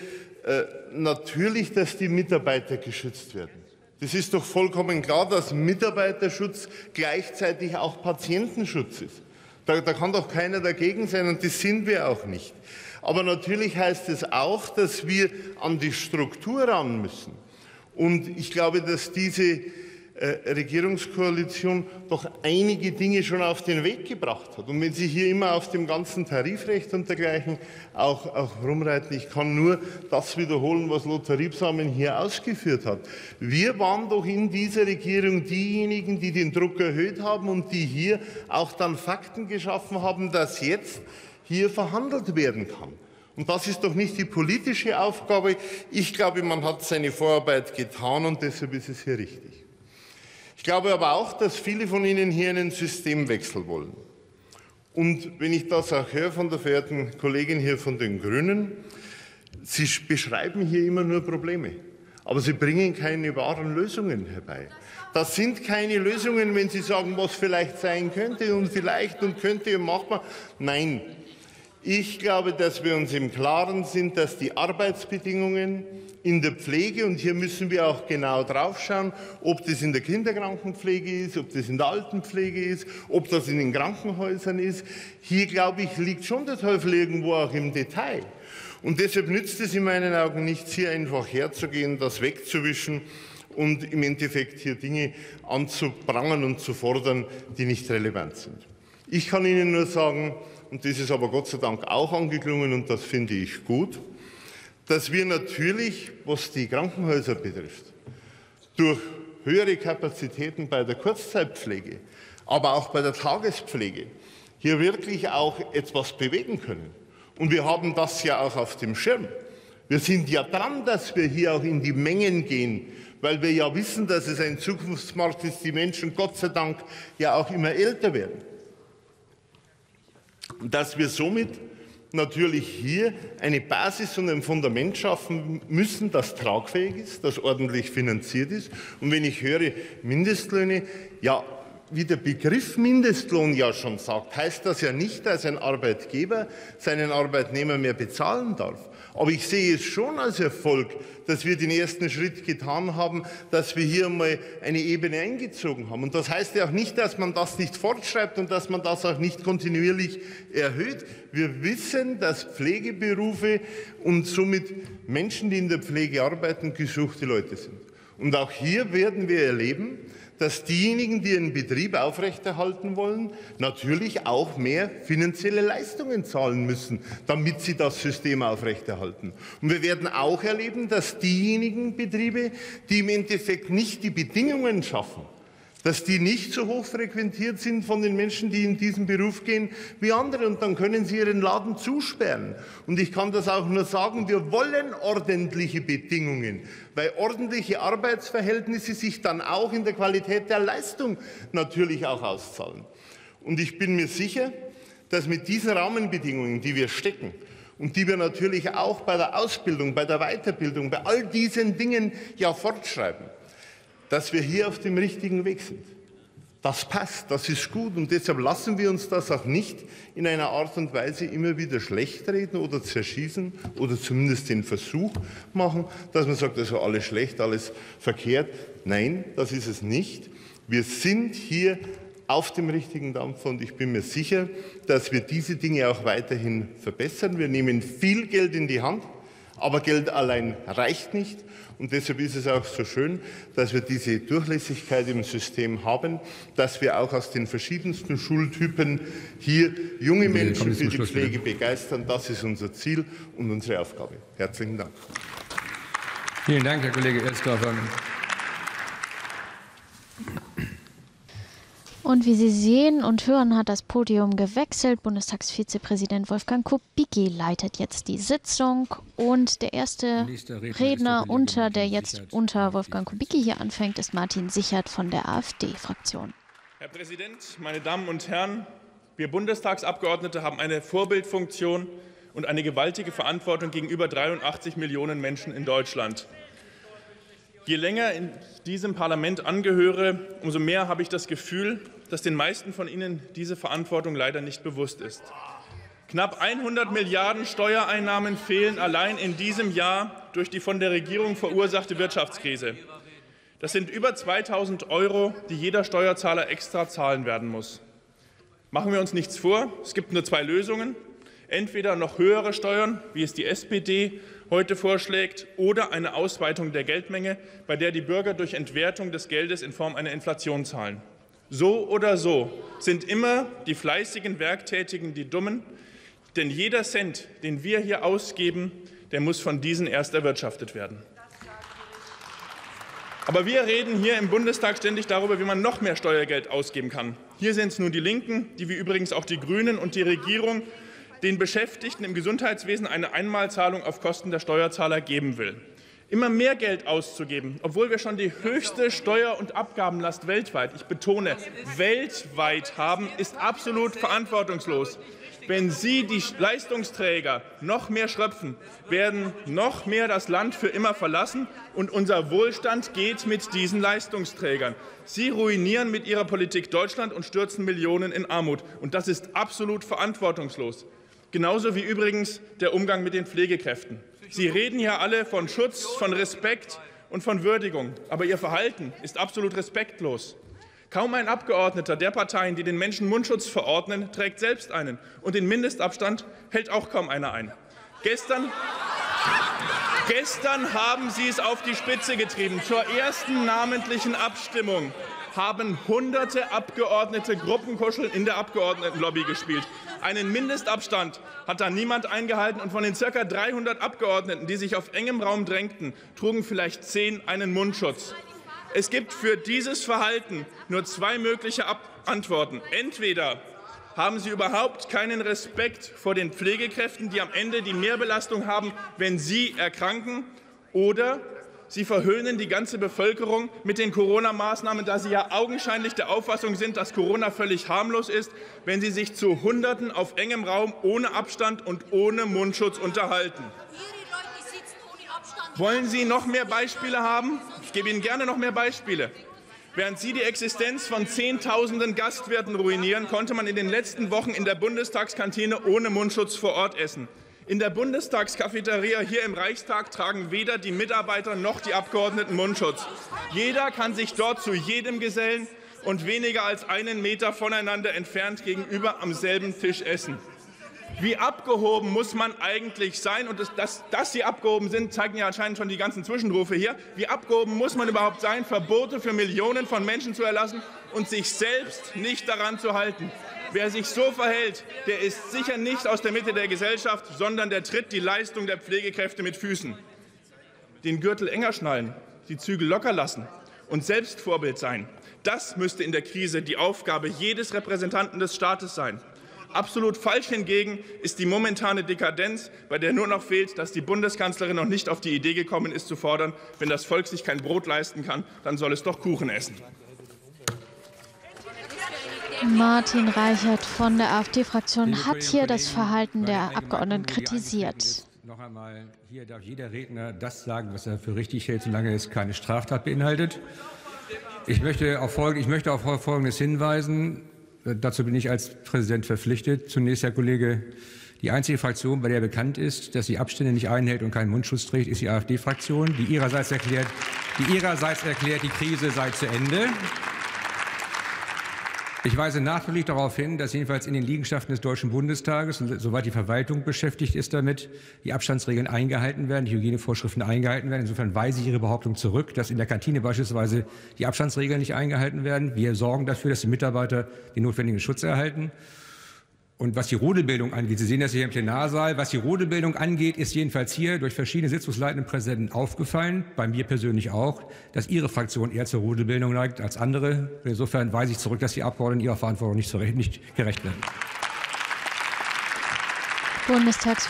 natürlich, dass die Mitarbeiter geschützt werden. Das ist doch vollkommen klar, dass Mitarbeiterschutz gleichzeitig auch Patientenschutz ist. Da kann doch keiner dagegen sein, und das sind wir auch nicht. Aber natürlich heißt es auch, dass wir an die Struktur ran müssen. Und ich glaube, dass diese Regierungskoalition doch einige Dinge schon auf den Weg gebracht hat. Und wenn Sie hier immer auf dem ganzen Tarifrecht und dergleichen auch rumreiten, ich kann nur das wiederholen, was Lothar Riebsamen hier ausgeführt hat. Wir waren doch in dieser Regierung diejenigen, die den Druck erhöht haben und die hier auch dann Fakten geschaffen haben, dass jetzt hier verhandelt werden kann. Und das ist doch nicht die politische Aufgabe. Ich glaube, man hat seine Vorarbeit getan, und deshalb ist es hier richtig. Ich glaube aber auch, dass viele von Ihnen hier einen Systemwechsel wollen. Und wenn ich das auch höre von der verehrten Kollegin hier von den Grünen, Sie beschreiben hier immer nur Probleme, aber Sie bringen keine wahren Lösungen herbei. Das sind keine Lösungen, wenn Sie sagen, was vielleicht sein könnte und vielleicht und könnte und machbar. Nein. Ich glaube, dass wir uns im Klaren sind, dass die Arbeitsbedingungen in der Pflege, und hier müssen wir auch genau drauf schauen, ob das in der Kinderkrankenpflege ist, ob das in der Altenpflege ist, ob das in den Krankenhäusern ist. Hier, glaube ich, liegt schon der Teufel irgendwo auch im Detail. Und deshalb nützt es in meinen Augen nichts, hier einfach herzugehen, das wegzuwischen und im Endeffekt hier Dinge anzuprangern und zu fordern, die nicht relevant sind. Ich kann Ihnen nur sagen, und das ist aber Gott sei Dank auch angeklungen, und das finde ich gut, dass wir natürlich, was die Krankenhäuser betrifft, durch höhere Kapazitäten bei der Kurzzeitpflege, aber auch bei der Tagespflege, hier wirklich auch etwas bewegen können. Und wir haben das ja auch auf dem Schirm. Wir sind ja dran, dass wir hier auch in die Mengen gehen, weil wir ja wissen, dass es ein Zukunftsmarkt ist, die Menschen Gott sei Dank ja auch immer älter werden. Dass wir somit natürlich hier eine Basis und ein Fundament schaffen müssen, das tragfähig ist, das ordentlich finanziert ist. Und wenn ich höre Mindestlöhne, ja, wie der Begriff Mindestlohn ja schon sagt, heißt das ja nicht, dass ein Arbeitgeber seinen Arbeitnehmer mehr bezahlen darf. Aber ich sehe es schon als Erfolg, dass wir den ersten Schritt getan haben, dass wir hier mal eine Ebene eingezogen haben. Und das heißt ja auch nicht, dass man das nicht fortschreibt und dass man das auch nicht kontinuierlich erhöht. Wir wissen, dass Pflegeberufe und somit Menschen, die in der Pflege arbeiten, gesuchte Leute sind. Und auch hier werden wir erleben, dass diejenigen, die ihren Betrieb aufrechterhalten wollen, natürlich auch mehr finanzielle Leistungen zahlen müssen, damit sie das System aufrechterhalten. Und wir werden auch erleben, dass diejenigen Betriebe, die im Endeffekt nicht die Bedingungen schaffen, dass die nicht so hoch frequentiert sind von den Menschen, die in diesen Beruf gehen, wie andere. Und dann können sie ihren Laden zusperren. Und ich kann das auch nur sagen, wir wollen ordentliche Bedingungen, weil ordentliche Arbeitsverhältnisse sich dann auch in der Qualität der Leistung natürlich auch auszahlen. Und ich bin mir sicher, dass mit diesen Rahmenbedingungen, die wir stecken, und die wir natürlich auch bei der Ausbildung, bei der Weiterbildung, bei all diesen Dingen ja fortschreiben, dass wir hier auf dem richtigen Weg sind. Das passt, das ist gut, und deshalb lassen wir uns das auch nicht in einer Art und Weise immer wieder schlecht reden oder zerschießen oder zumindest den Versuch machen, dass man sagt, das ist alles schlecht, alles verkehrt. Nein, das ist es nicht. Wir sind hier auf dem richtigen Dampfer, und ich bin mir sicher, dass wir diese Dinge auch weiterhin verbessern. Wir nehmen viel Geld in die Hand, aber Geld allein reicht nicht. Und deshalb ist es auch so schön, dass wir diese Durchlässigkeit im System haben, dass wir auch aus den verschiedensten Schultypen hier junge Menschen für die Pflege begeistern. Das ist unser Ziel und unsere Aufgabe. Herzlichen Dank. Vielen Dank, Herr Kollege Ersdorfer. Und wie Sie sehen und hören, hat das Podium gewechselt. Bundestagsvizepräsident Wolfgang Kubicki leitet jetzt die Sitzung. Und der erste Redner, der jetzt unter Wolfgang Kubicki hier anfängt, ist Martin Sichert von der AfD-Fraktion. Herr Präsident, meine Damen und Herren! Wir Bundestagsabgeordnete haben eine Vorbildfunktion und eine gewaltige Verantwortung gegenüber 83 Millionen Menschen in Deutschland. Je länger in diesem Parlament angehöre, umso mehr habe ich das Gefühl, dass den meisten von Ihnen diese Verantwortung leider nicht bewusst ist. Knapp 100 Milliarden Steuereinnahmen fehlen allein in diesem Jahr durch die von der Regierung verursachte Wirtschaftskrise. Das sind über 2.000 €, die jeder Steuerzahler extra zahlen werden muss. Machen wir uns nichts vor, es gibt nur zwei Lösungen. Entweder noch höhere Steuern, wie es die SPD heute vorschlägt, oder eine Ausweitung der Geldmenge, bei der die Bürger durch Entwertung des Geldes in Form einer Inflation zahlen. So oder so sind immer die fleißigen Werktätigen die Dummen, denn jeder Cent, den wir hier ausgeben, der muss von diesen erst erwirtschaftet werden. Aber wir reden hier im Bundestag ständig darüber, wie man noch mehr Steuergeld ausgeben kann. Hier sind es nun die Linken, die wie übrigens auch die Grünen und die Regierung den Beschäftigten im Gesundheitswesen eine Einmalzahlung auf Kosten der Steuerzahler geben will. Immer mehr Geld auszugeben, obwohl wir schon die höchste Steuer- und Abgabenlast weltweit, ich betone, weltweit haben, ist absolut verantwortungslos. Wenn Sie, die Leistungsträger, noch mehr schröpfen, werden noch mehr das Land für immer verlassen, und unser Wohlstand geht mit diesen Leistungsträgern. Sie ruinieren mit Ihrer Politik Deutschland und stürzen Millionen in Armut. Und das ist absolut verantwortungslos. Genauso wie übrigens der Umgang mit den Pflegekräften. Sie reden hier alle von Schutz, von Respekt und von Würdigung. Aber Ihr Verhalten ist absolut respektlos. Kaum ein Abgeordneter der Parteien, die den Menschen Mundschutz verordnen, trägt selbst einen. Und den Mindestabstand hält auch kaum einer ein. Gestern haben Sie es auf die Spitze getrieben. Zur ersten namentlichen Abstimmung haben hunderte Abgeordnete Gruppenkuscheln in der Abgeordnetenlobby gespielt. Einen Mindestabstand hat da niemand eingehalten, und von den ca. 300 Abgeordneten, die sich auf engem Raum drängten, trugen vielleicht 10 einen Mundschutz. Es gibt für dieses Verhalten nur zwei mögliche Antworten. Entweder haben Sie überhaupt keinen Respekt vor den Pflegekräften, die am Ende die Mehrbelastung haben, wenn sie erkranken, oder Sie verhöhnen die ganze Bevölkerung mit den Corona-Maßnahmen, da Sie ja augenscheinlich der Auffassung sind, dass Corona völlig harmlos ist, wenn Sie sich zu Hunderten auf engem Raum ohne Abstand und ohne Mundschutz unterhalten. Wollen Sie noch mehr Beispiele haben? Ich gebe Ihnen gerne noch mehr Beispiele. Während Sie die Existenz von Zehntausenden Gastwirten ruinieren, konnte man in den letzten Wochen in der Bundestagskantine ohne Mundschutz vor Ort essen. In der Bundestagskafeteria hier im Reichstag tragen weder die Mitarbeiter noch die Abgeordneten Mundschutz. Jeder kann sich dort zu jedem gesellen und weniger als 1 Meter voneinander entfernt gegenüber am selben Tisch essen. Wie abgehoben muss man eigentlich sein? Und dass Sie abgehoben sind, zeigen ja anscheinend schon die ganzen Zwischenrufe hier. Wie abgehoben muss man überhaupt sein, Verbote für Millionen von Menschen zu erlassen und sich selbst nicht daran zu halten? Wer sich so verhält, der ist sicher nicht aus der Mitte der Gesellschaft, sondern der tritt die Leistung der Pflegekräfte mit Füßen. Den Gürtel enger schnallen, die Zügel locker lassen und selbst Vorbild sein, das müsste in der Krise die Aufgabe jedes Repräsentanten des Staates sein. Absolut falsch hingegen ist die momentane Dekadenz, bei der nur noch fehlt, dass die Bundeskanzlerin noch nicht auf die Idee gekommen ist, zu fordern, wenn das Volk sich kein Brot leisten kann, dann soll es doch Kuchen essen. Martin Reichert von der AfD-Fraktion hat hier das Verhalten der Abgeordneten kritisiert. Noch einmal, hier darf jeder Redner das sagen, was er für richtig hält, solange es keine Straftat beinhaltet. Ich möchte auf Folgendes hinweisen. Dazu bin ich als Präsident verpflichtet. Zunächst, Herr Kollege, die einzige Fraktion, bei der bekannt ist, dass sie Abstände nicht einhält und keinen Mundschutz trägt, ist die AfD-Fraktion, die ihrerseits erklärt, die Krise sei zu Ende. Ich weise nachdrücklich darauf hin, dass jedenfalls in den Liegenschaften des Deutschen Bundestages, soweit die Verwaltung beschäftigt ist damit, die Abstandsregeln eingehalten werden, die Hygienevorschriften eingehalten werden. Insofern weise ich Ihre Behauptung zurück, dass in der Kantine beispielsweise die Abstandsregeln nicht eingehalten werden. Wir sorgen dafür, dass die Mitarbeiter den notwendigen Schutz erhalten. Und was die Rudelbildung angeht, Sie sehen das hier im Plenarsaal, was die Rudelbildung angeht, ist jedenfalls hier durch verschiedene sitzungsleitende Präsidenten aufgefallen, bei mir persönlich auch, dass Ihre Fraktion eher zur Rudelbildung neigt als andere. Insofern weise ich zurück, dass die Abgeordneten ihrer Verantwortung nicht gerecht werden.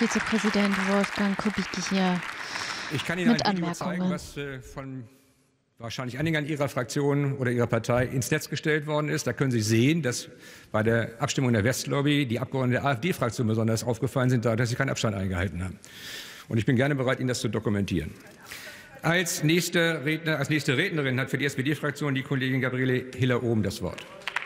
Bundestagsvizepräsident Wolfgang Kubicki hier ich kann Ihnen mit ein Video Anmerkungen zeigen, was wahrscheinlich einigen Ihrer Fraktion oder Ihrer Partei ins Netz gestellt worden ist. Da können Sie sehen, dass bei der Abstimmung der Westlobby die Abgeordneten der AfD-Fraktion besonders aufgefallen sind, dass sie keinen Abstand eingehalten haben. Und ich bin gerne bereit, Ihnen das zu dokumentieren. Als nächste Rednerin hat für die SPD-Fraktion die Kollegin Gabriele Hiller-Ohm das Wort.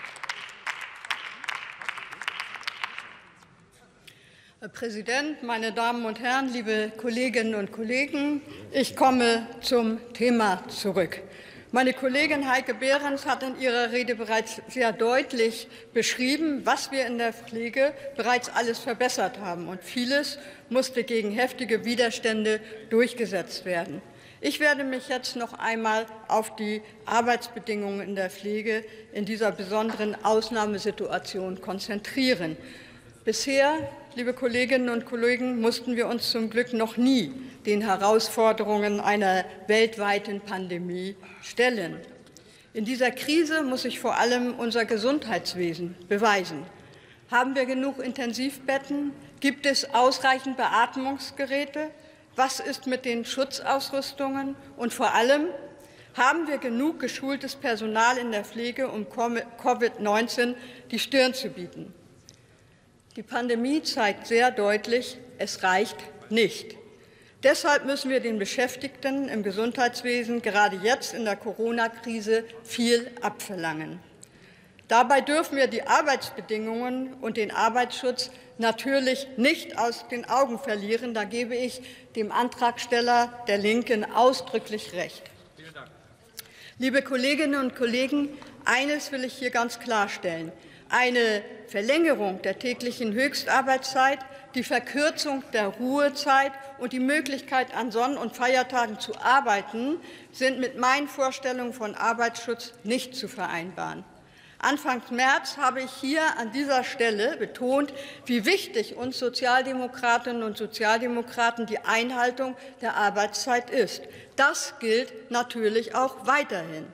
Herr Präsident, meine Damen und Herren, liebe Kolleginnen und Kollegen! Ich komme zum Thema zurück. Meine Kollegin Heike Behrens hat in ihrer Rede bereits sehr deutlich beschrieben, was wir in der Pflege bereits alles verbessert haben. Und vieles musste gegen heftige Widerstände durchgesetzt werden. Ich werde mich jetzt noch einmal auf die Arbeitsbedingungen in der Pflege in dieser besonderen Ausnahmesituation konzentrieren. Bisher, liebe Kolleginnen und Kollegen, mussten wir uns zum Glück noch nie den Herausforderungen einer weltweiten Pandemie stellen. In dieser Krise muss sich vor allem unser Gesundheitswesen beweisen. Haben wir genug Intensivbetten? Gibt es ausreichend Beatmungsgeräte? Was ist mit den Schutzausrüstungen? Und vor allem, haben wir genug geschultes Personal in der Pflege, um Covid-19 die Stirn zu bieten? Die Pandemie zeigt sehr deutlich, es reicht nicht. Deshalb müssen wir den Beschäftigten im Gesundheitswesen gerade jetzt in der Corona-Krise viel abverlangen. Dabei dürfen wir die Arbeitsbedingungen und den Arbeitsschutz natürlich nicht aus den Augen verlieren. Da gebe ich dem Antragsteller der Linken ausdrücklich recht. Vielen Dank. Liebe Kolleginnen und Kollegen, eines will ich hier ganz klarstellen. Eine Verlängerung der täglichen Höchstarbeitszeit, die Verkürzung der Ruhezeit und die Möglichkeit, an Sonn- und Feiertagen zu arbeiten, sind mit meinen Vorstellungen von Arbeitsschutz nicht zu vereinbaren. Anfang März habe ich hier an dieser Stelle betont, wie wichtig uns Sozialdemokratinnen und Sozialdemokraten die Einhaltung der Arbeitszeit ist. Das gilt natürlich auch weiterhin.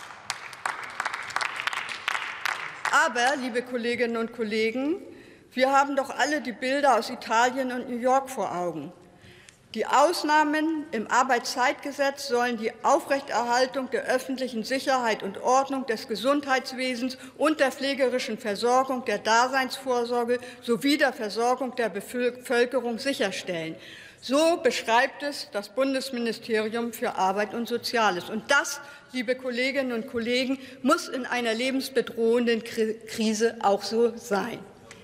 Aber, liebe Kolleginnen und Kollegen, wir haben doch alle die Bilder aus Italien und New York vor Augen. Die Ausnahmen im Arbeitszeitgesetz sollen die Aufrechterhaltung der öffentlichen Sicherheit und Ordnung des Gesundheitswesens und der pflegerischen Versorgung, der Daseinsvorsorge sowie der Versorgung der Bevölkerung sicherstellen. So beschreibt es das Bundesministerium für Arbeit und Soziales. Und das, liebe Kolleginnen und Kollegen, muss in einer lebensbedrohenden Krise auch so sein.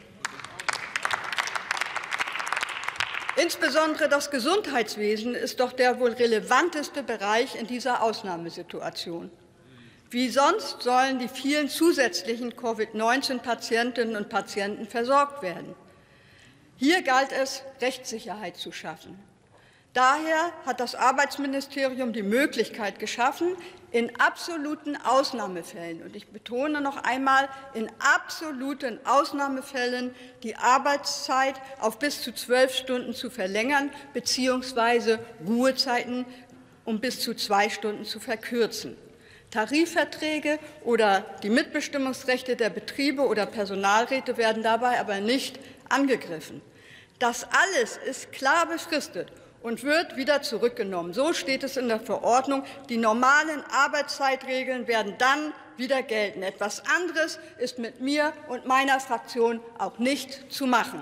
Insbesondere das Gesundheitswesen ist doch der wohl relevanteste Bereich in dieser Ausnahmesituation. Wie sonst sollen die vielen zusätzlichen Covid-19-Patientinnen und Patienten versorgt werden? Hier galt es, Rechtssicherheit zu schaffen. Daher hat das Arbeitsministerium die Möglichkeit geschaffen, in absoluten Ausnahmefällen, und ich betone noch einmal, in absoluten Ausnahmefällen die Arbeitszeit auf bis zu 12 Stunden zu verlängern bzw. Ruhezeiten um bis zu 2 Stunden zu verkürzen. Tarifverträge oder die Mitbestimmungsrechte der Betriebe oder Personalräte werden dabei aber nicht angegriffen. Das alles ist klar befristet und wird wieder zurückgenommen. So steht es in der Verordnung. Die normalen Arbeitszeitregeln werden dann wieder gelten. Etwas anderes ist mit mir und meiner Fraktion auch nicht zu machen.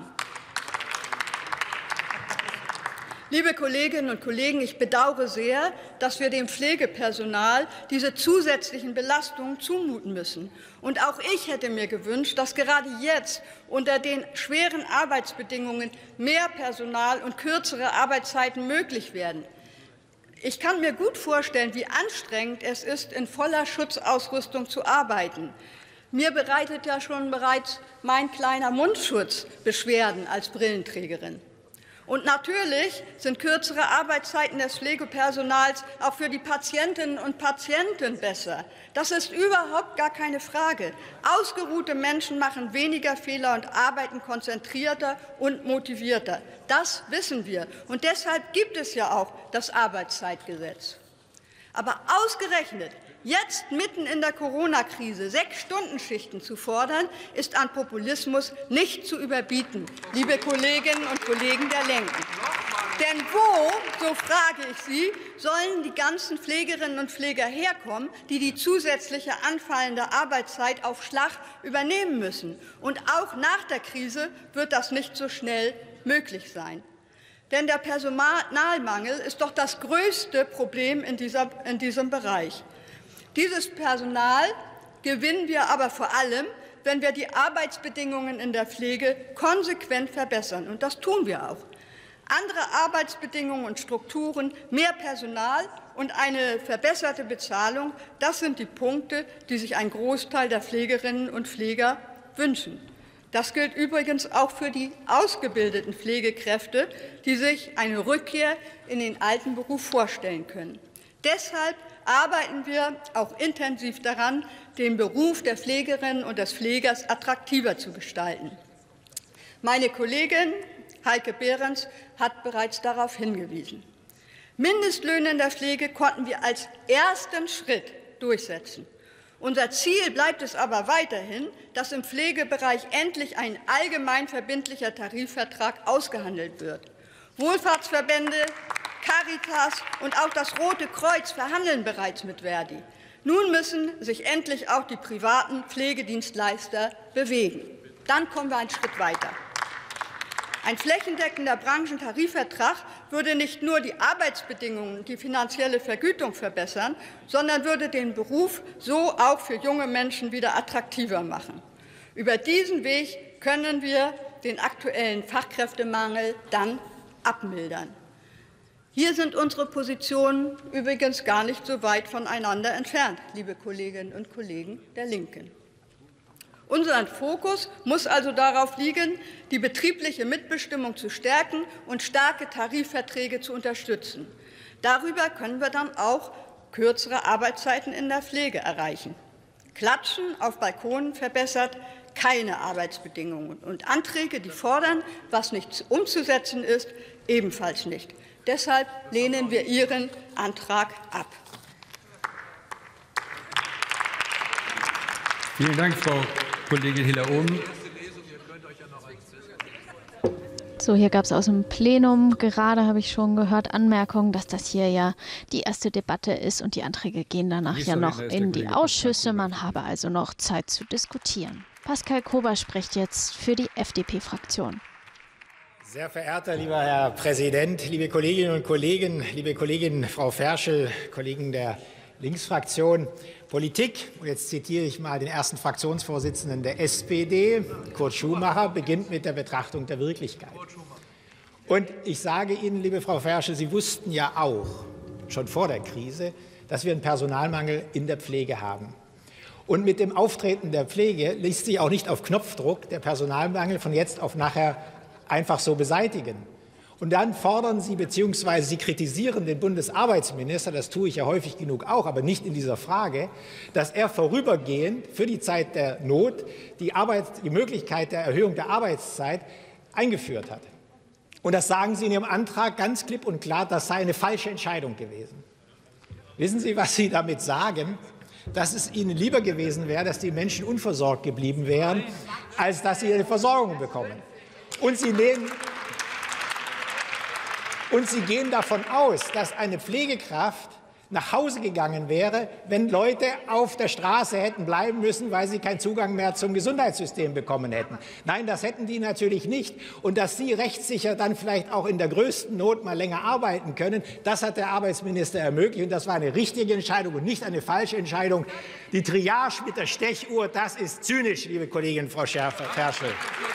Liebe Kolleginnen und Kollegen, ich bedauere sehr, dass wir dem Pflegepersonal diese zusätzlichen Belastungen zumuten müssen. Und auch ich hätte mir gewünscht, dass gerade jetzt unter den schweren Arbeitsbedingungen mehr Personal und kürzere Arbeitszeiten möglich werden. Ich kann mir gut vorstellen, wie anstrengend es ist, in voller Schutzausrüstung zu arbeiten. Mir bereitet ja schon bereits mein kleiner Mundschutz Beschwerden als Brillenträgerin. Und natürlich sind kürzere Arbeitszeiten des Pflegepersonals auch für die Patientinnen und Patienten besser. Das ist überhaupt gar keine Frage. Ausgeruhte Menschen machen weniger Fehler und arbeiten konzentrierter und motivierter. Das wissen wir. Und deshalb gibt es ja auch das Arbeitszeitgesetz. Aber ausgerechnet jetzt mitten in der Corona-Krise 6-Stunden-Schichten zu fordern, ist an Populismus nicht zu überbieten, liebe Kolleginnen und Kollegen der Linken. Denn wo, so frage ich Sie, sollen die ganzen Pflegerinnen und Pfleger herkommen, die die zusätzliche anfallende Arbeitszeit auf Schlag übernehmen müssen? Und auch nach der Krise wird das nicht so schnell möglich sein. Denn der Personalmangel ist doch das größte Problem in diesem Bereich. Dieses Personal gewinnen wir aber vor allem, wenn wir die Arbeitsbedingungen in der Pflege konsequent verbessern. Und das tun wir auch. Andere Arbeitsbedingungen und Strukturen, mehr Personal und eine verbesserte Bezahlung, das sind die Punkte, die sich ein Großteil der Pflegerinnen und Pfleger wünschen. Das gilt übrigens auch für die ausgebildeten Pflegekräfte, die sich eine Rückkehr in den alten Beruf vorstellen können. Deshalb arbeiten wir auch intensiv daran, den Beruf der Pflegerin und des Pflegers attraktiver zu gestalten. Meine Kollegin Heike Behrens hat bereits darauf hingewiesen. Mindestlöhne in der Pflege konnten wir als ersten Schritt durchsetzen. Unser Ziel bleibt es aber weiterhin, dass im Pflegebereich endlich ein allgemein verbindlicher Tarifvertrag ausgehandelt wird. Wohlfahrtsverbände, Caritas und auch das Rote Kreuz verhandeln bereits mit Verdi. Nun müssen sich endlich auch die privaten Pflegedienstleister bewegen. Dann kommen wir einen Schritt weiter. Ein flächendeckender Branchentarifvertrag würde nicht nur die Arbeitsbedingungen und die finanzielle Vergütung verbessern, sondern würde den Beruf so auch für junge Menschen wieder attraktiver machen. Über diesen Weg können wir den aktuellen Fachkräftemangel dann abmildern. Hier sind unsere Positionen übrigens gar nicht so weit voneinander entfernt, liebe Kolleginnen und Kollegen der Linken. Unser Fokus muss also darauf liegen, die betriebliche Mitbestimmung zu stärken und starke Tarifverträge zu unterstützen. Darüber können wir dann auch kürzere Arbeitszeiten in der Pflege erreichen. Klatschen auf Balkonen verbessert keine Arbeitsbedingungen und Anträge, die fordern, was nicht umzusetzen ist, ebenfalls nicht. Deshalb lehnen wir Ihren Antrag ab. Vielen Dank, Frau Kollegin Hiller-Ohm. So, hier gab es aus dem Plenum, gerade habe ich schon gehört, Anmerkungen, dass das hier ja die erste Debatte ist und die Anträge gehen danach ja noch in die Ausschüsse. Man habe also noch Zeit zu diskutieren. Pascal Kober spricht jetzt für die FDP-Fraktion. Sehr verehrter lieber Herr Präsident, liebe Kolleginnen und Kollegen, liebe Kollegin Frau Ferschel, Kollegen der Linksfraktion, Politik, und jetzt zitiere ich mal den ersten Fraktionsvorsitzenden der SPD, Kurt Schumacher, beginnt mit der Betrachtung der Wirklichkeit. Und ich sage Ihnen, liebe Frau Ferschel, Sie wussten ja auch schon vor der Krise, dass wir einen Personalmangel in der Pflege haben. Und mit dem Auftreten der Pflege lässt sich auch nicht auf Knopfdruck der Personalmangel von jetzt auf nachher einfach so beseitigen. Und dann fordern Sie bzw. Sie kritisieren den Bundesarbeitsminister, das tue ich ja häufig genug auch, aber nicht in dieser Frage, dass er vorübergehend für die Zeit der Not die Möglichkeit der Erhöhung der Arbeitszeit eingeführt hat. Und das sagen Sie in Ihrem Antrag ganz klipp und klar, das sei eine falsche Entscheidung gewesen. Wissen Sie, was Sie damit sagen? Dass es Ihnen lieber gewesen wäre, dass die Menschen unversorgt geblieben wären, als dass sie eine Versorgung bekommen. Und Sie gehen davon aus, dass eine Pflegekraft nach Hause gegangen wäre, wenn Leute auf der Straße hätten bleiben müssen, weil sie keinen Zugang mehr zum Gesundheitssystem bekommen hätten. Nein, das hätten die natürlich nicht. Und dass sie rechtssicher dann vielleicht auch in der größten Not mal länger arbeiten können, das hat der Arbeitsminister ermöglicht. Und das war eine richtige Entscheidung und nicht eine falsche Entscheidung. Die Triage mit der Stechuhr, das ist zynisch, liebe Kollegin Frau Ferschel.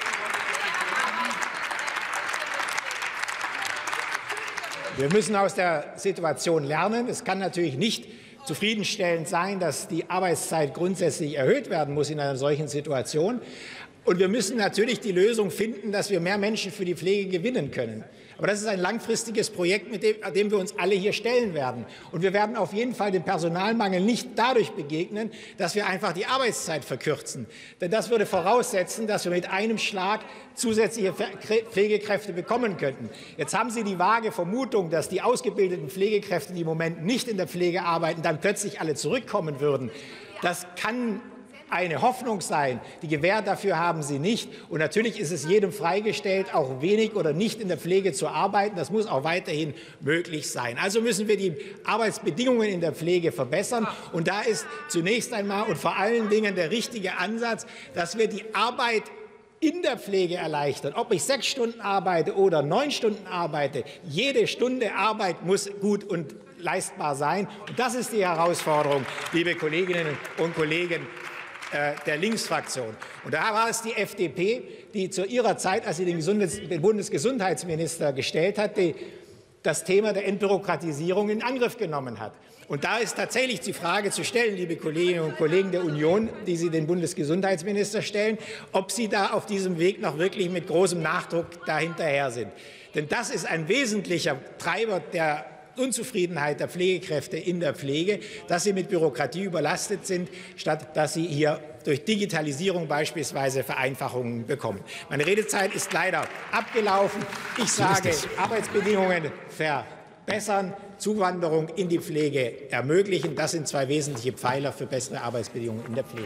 Wir müssen aus der Situation lernen. Es kann natürlich nicht zufriedenstellend sein, dass die Arbeitszeit grundsätzlich erhöht werden muss in einer solchen Situation. Und wir müssen natürlich die Lösung finden, dass wir mehr Menschen für die Pflege gewinnen können. Aber das ist ein langfristiges Projekt, dem wir uns alle hier stellen werden. Und wir werden auf jeden Fall dem Personalmangel nicht dadurch begegnen, dass wir einfach die Arbeitszeit verkürzen. Denn das würde voraussetzen, dass wir mit einem Schlag zusätzliche Pflegekräfte bekommen könnten. Jetzt haben Sie die vage Vermutung, dass die ausgebildeten Pflegekräfte, die im Moment nicht in der Pflege arbeiten, dann plötzlich alle zurückkommen würden. Das kann eine Hoffnung sein. Die Gewähr dafür haben sie nicht. Und natürlich ist es jedem freigestellt, auch wenig oder nicht in der Pflege zu arbeiten. Das muss auch weiterhin möglich sein. Also müssen wir die Arbeitsbedingungen in der Pflege verbessern. Und da ist zunächst einmal und vor allen Dingen der richtige Ansatz, dass wir die Arbeit in der Pflege erleichtern. Ob ich 6 Stunden arbeite oder 9 Stunden arbeite, jede Stunde Arbeit muss gut und leistbar sein. Und das ist die Herausforderung, liebe Kolleginnen und Kollegen der Linksfraktion. Und da war es die FDP, die zu ihrer Zeit, als sie den Bundesgesundheitsminister gestellt hat, das Thema der Entbürokratisierung in Angriff genommen hat. Und da ist tatsächlich die Frage zu stellen, liebe Kolleginnen und Kollegen der Union, die Sie den Bundesgesundheitsminister stellen, ob Sie da auf diesem Weg noch wirklich mit großem Nachdruck dahinterher sind. Denn das ist ein wesentlicher Treiber der Unzufriedenheit der Pflegekräfte in der Pflege, dass sie mit Bürokratie überlastet sind, statt dass sie hier durch Digitalisierung beispielsweise Vereinfachungen bekommen. Meine Redezeit ist leider abgelaufen. Ich sage, Arbeitsbedingungen verbessern, Zuwanderung in die Pflege ermöglichen. Das sind 2 wesentliche Pfeiler für bessere Arbeitsbedingungen in der Pflege.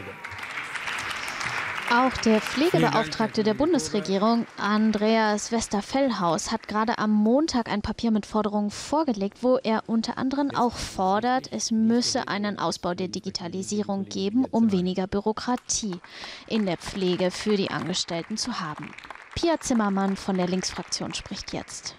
Auch der Pflegebeauftragte der Bundesregierung, Andreas Westerfellhaus, hat gerade am Montag ein Papier mit Forderungen vorgelegt, wo er unter anderem auch fordert, es müsse einen Ausbau der Digitalisierung geben, um weniger Bürokratie in der Pflege für die Angestellten zu haben. Pia Zimmermann von der Linksfraktion spricht jetzt.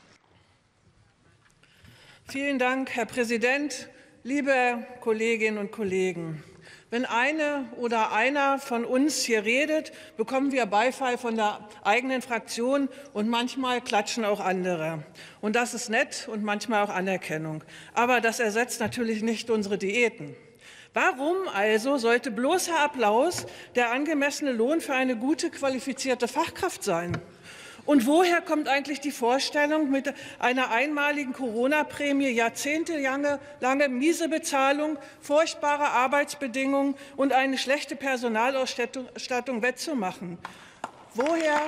Vielen Dank, Herr Präsident, liebe Kolleginnen und Kollegen. Wenn eine oder einer von uns hier redet, bekommen wir Beifall von der eigenen Fraktion und manchmal klatschen auch andere. Und das ist nett und manchmal auch Anerkennung. Aber das ersetzt natürlich nicht unsere Diäten. Warum also sollte bloßer Applaus der angemessene Lohn für eine gute, qualifizierte Fachkraft sein? Und woher kommt eigentlich die Vorstellung, mit einer einmaligen Corona-Prämie jahrzehntelange miese Bezahlung, furchtbare Arbeitsbedingungen und eine schlechte Personalausstattung wettzumachen? Woher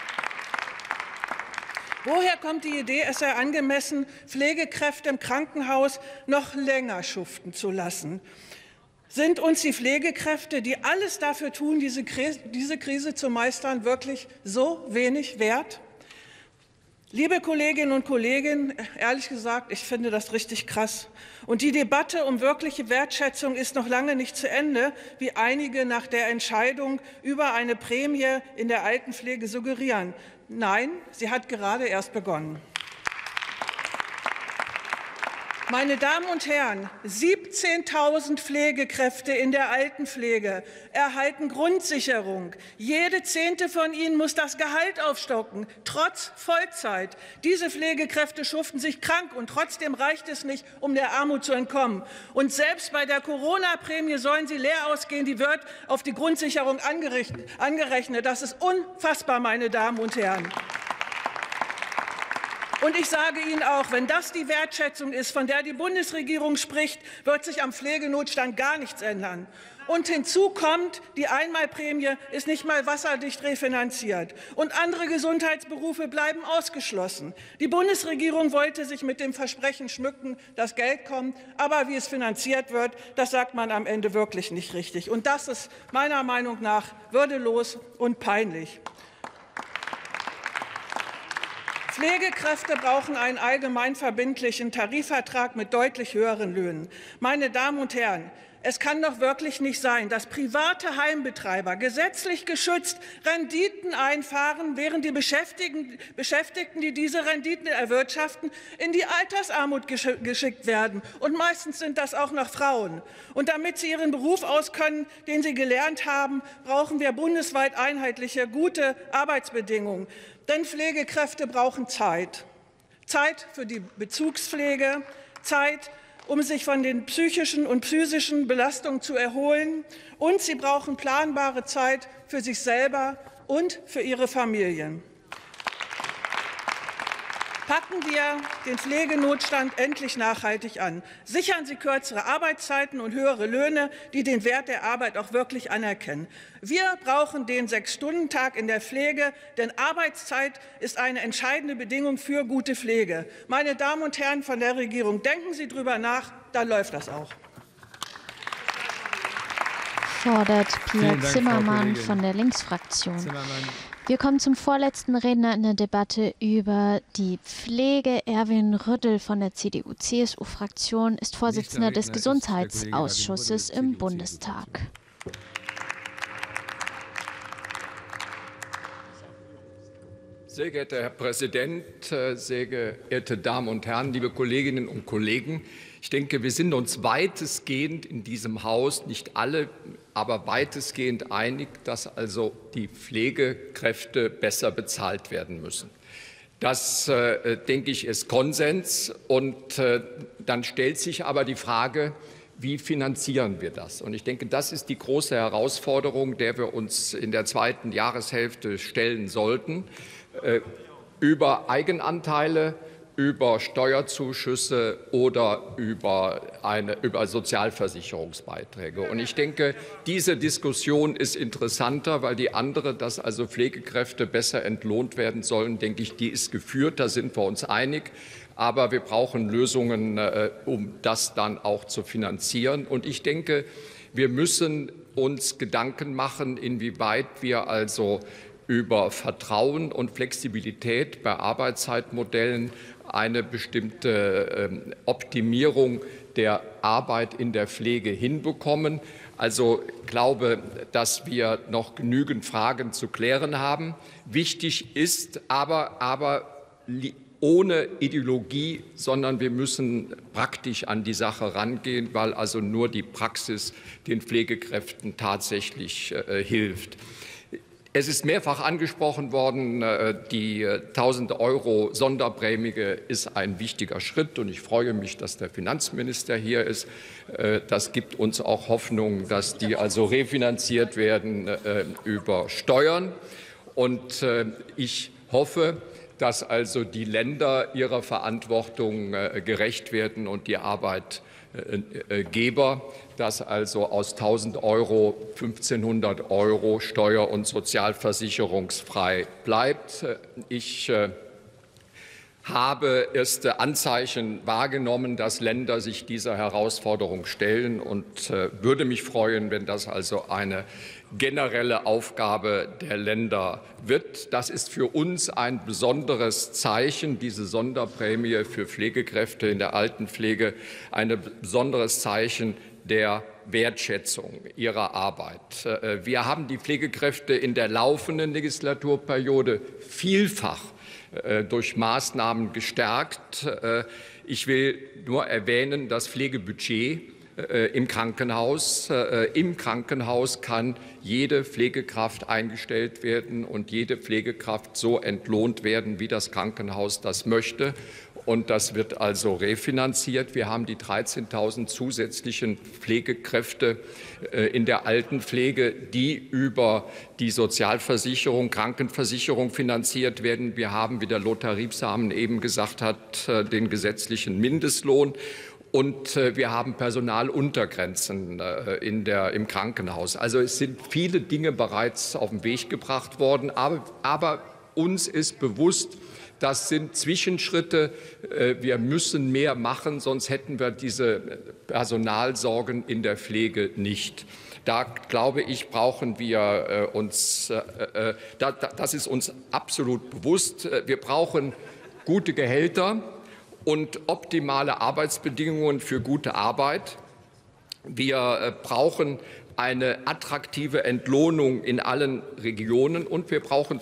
kommt die Idee, es sei angemessen, Pflegekräfte im Krankenhaus noch länger schuften zu lassen? Sind uns die Pflegekräfte, die alles dafür tun, diese Krise zu meistern, wirklich so wenig wert? Liebe Kolleginnen und Kollegen, ehrlich gesagt, ich finde das richtig krass. Und die Debatte um wirkliche Wertschätzung ist noch lange nicht zu Ende, wie einige nach der Entscheidung über eine Prämie in der Altenpflege suggerieren. Nein, sie hat gerade erst begonnen. Meine Damen und Herren, 17.000 Pflegekräfte in der Altenpflege erhalten Grundsicherung. Jede 10. von ihnen muss das Gehalt aufstocken, trotz Vollzeit. Diese Pflegekräfte schuften sich krank, und trotzdem reicht es nicht, um der Armut zu entkommen. Und selbst bei der Corona-Prämie sollen sie leer ausgehen. Die wird auf die Grundsicherung angerechnet. Das ist unfassbar, meine Damen und Herren. Und ich sage Ihnen auch, wenn das die Wertschätzung ist, von der die Bundesregierung spricht, wird sich am Pflegenotstand gar nichts ändern. Und hinzu kommt, die Einmalprämie ist nicht mal wasserdicht refinanziert. Und andere Gesundheitsberufe bleiben ausgeschlossen. Die Bundesregierung wollte sich mit dem Versprechen schmücken, dass Geld kommt. Aber wie es finanziert wird, das sagt man am Ende wirklich nicht richtig. Und das ist meiner Meinung nach würdelos und peinlich. Pflegekräfte brauchen einen allgemeinverbindlichen Tarifvertrag mit deutlich höheren Löhnen. Meine Damen und Herren, es kann doch wirklich nicht sein, dass private Heimbetreiber gesetzlich geschützt Renditen einfahren, während die Beschäftigten, die diese Renditen erwirtschaften, in die Altersarmut geschickt werden. Und meistens sind das auch noch Frauen. Und damit sie ihren Beruf auskönnen, den sie gelernt haben, brauchen wir bundesweit einheitliche, gute Arbeitsbedingungen. Denn Pflegekräfte brauchen Zeit. Zeit für die Bezugspflege, Zeit, um sich von den psychischen und physischen Belastungen zu erholen. Und sie brauchen planbare Zeit für sich selber und für ihre Familien. Packen wir den Pflegenotstand endlich nachhaltig an. Sichern Sie kürzere Arbeitszeiten und höhere Löhne, die den Wert der Arbeit auch wirklich anerkennen. Wir brauchen den 6-Stunden-Tag in der Pflege, denn Arbeitszeit ist eine entscheidende Bedingung für gute Pflege. Meine Damen und Herren von der Regierung, denken Sie darüber nach, dann läuft das auch. fordert Pia Zimmermann von der Linksfraktion. Wir kommen zum vorletzten Redner in der Debatte über die Pflege. Erwin Rüddel von der CDU-CSU-Fraktion ist Vorsitzender des Gesundheitsausschusses im Bundestag. Sehr geehrter Herr Präsident, sehr geehrte Damen und Herren, liebe Kolleginnen und Kollegen! Ich denke, wir sind uns weitestgehend in diesem Haus, nicht alle, aber weitestgehend einig, dass also die Pflegekräfte besser bezahlt werden müssen. Das, denke ich, ist Konsens. Und dann stellt sich aber die Frage, wie finanzieren wir das? Und ich denke, das ist die große Herausforderung, der wir uns in der zweiten Jahreshälfte stellen sollten. Über Eigenanteile, über Steuerzuschüsse oder über Sozialversicherungsbeiträge. Und ich denke, diese Diskussion ist interessanter, weil die andere, dass also Pflegekräfte besser entlohnt werden sollen, denke ich, die ist geführt, da sind wir uns einig. Aber wir brauchen Lösungen, um das dann auch zu finanzieren. Und ich denke, wir müssen uns Gedanken machen, inwieweit wir also über Vertrauen und Flexibilität bei Arbeitszeitmodellen eine bestimmte Optimierung der Arbeit in der Pflege hinbekommen. Also ich glaube, dass wir noch genügend Fragen zu klären haben. Wichtig ist aber ohne Ideologie, sondern wir müssen praktisch an die Sache rangehen, weil also nur die Praxis den Pflegekräften tatsächlich hilft. Es ist mehrfach angesprochen worden, die 1.000 € Sonderprämie ist ein wichtiger Schritt, und ich freue mich, dass der Finanzminister hier ist. Das gibt uns auch Hoffnung, dass die also refinanziert werden über Steuern. Und ich hoffe, dass also die Länder ihrer Verantwortung gerecht werden und die Arbeitgeber, dass also aus 1.000 € 1.500 € steuer- und sozialversicherungsfrei bleibt. Ich habe erste Anzeichen wahrgenommen, dass Länder sich dieser Herausforderung stellen, und würde mich freuen, wenn das also eine generelle Aufgabe der Länder wird. Das ist für uns ein besonderes Zeichen, diese Sonderprämie für Pflegekräfte in der Altenpflege, ein besonderes Zeichen der Wertschätzung ihrer Arbeit. Wir haben die Pflegekräfte in der laufenden Legislaturperiode vielfach durch Maßnahmen gestärkt. Ich will nur erwähnen, das Pflegebudget im Krankenhaus. Im Krankenhaus kann jede Pflegekraft eingestellt werden und jede Pflegekraft so entlohnt werden, wie das Krankenhaus das möchte. Und das wird also refinanziert. Wir haben die 13.000 zusätzlichen Pflegekräfte in der Altenpflege, die über die Sozialversicherung, Krankenversicherung finanziert werden. Wir haben, wie der Lothar Riebsamen eben gesagt hat, den gesetzlichen Mindestlohn. Und wir haben Personaluntergrenzen im Krankenhaus. Also es sind viele Dinge bereits auf den Weg gebracht worden. Aber uns ist bewusst, das sind Zwischenschritte. Wir müssen mehr machen, sonst hätten wir diese Personalsorgen in der Pflege nicht. Da, glaube ich, brauchen wir das ist uns absolut bewusst. Wir brauchen gute Gehälter und optimale Arbeitsbedingungen für gute Arbeit. Wir brauchen eine attraktive Entlohnung in allen Regionen, und wir brauchen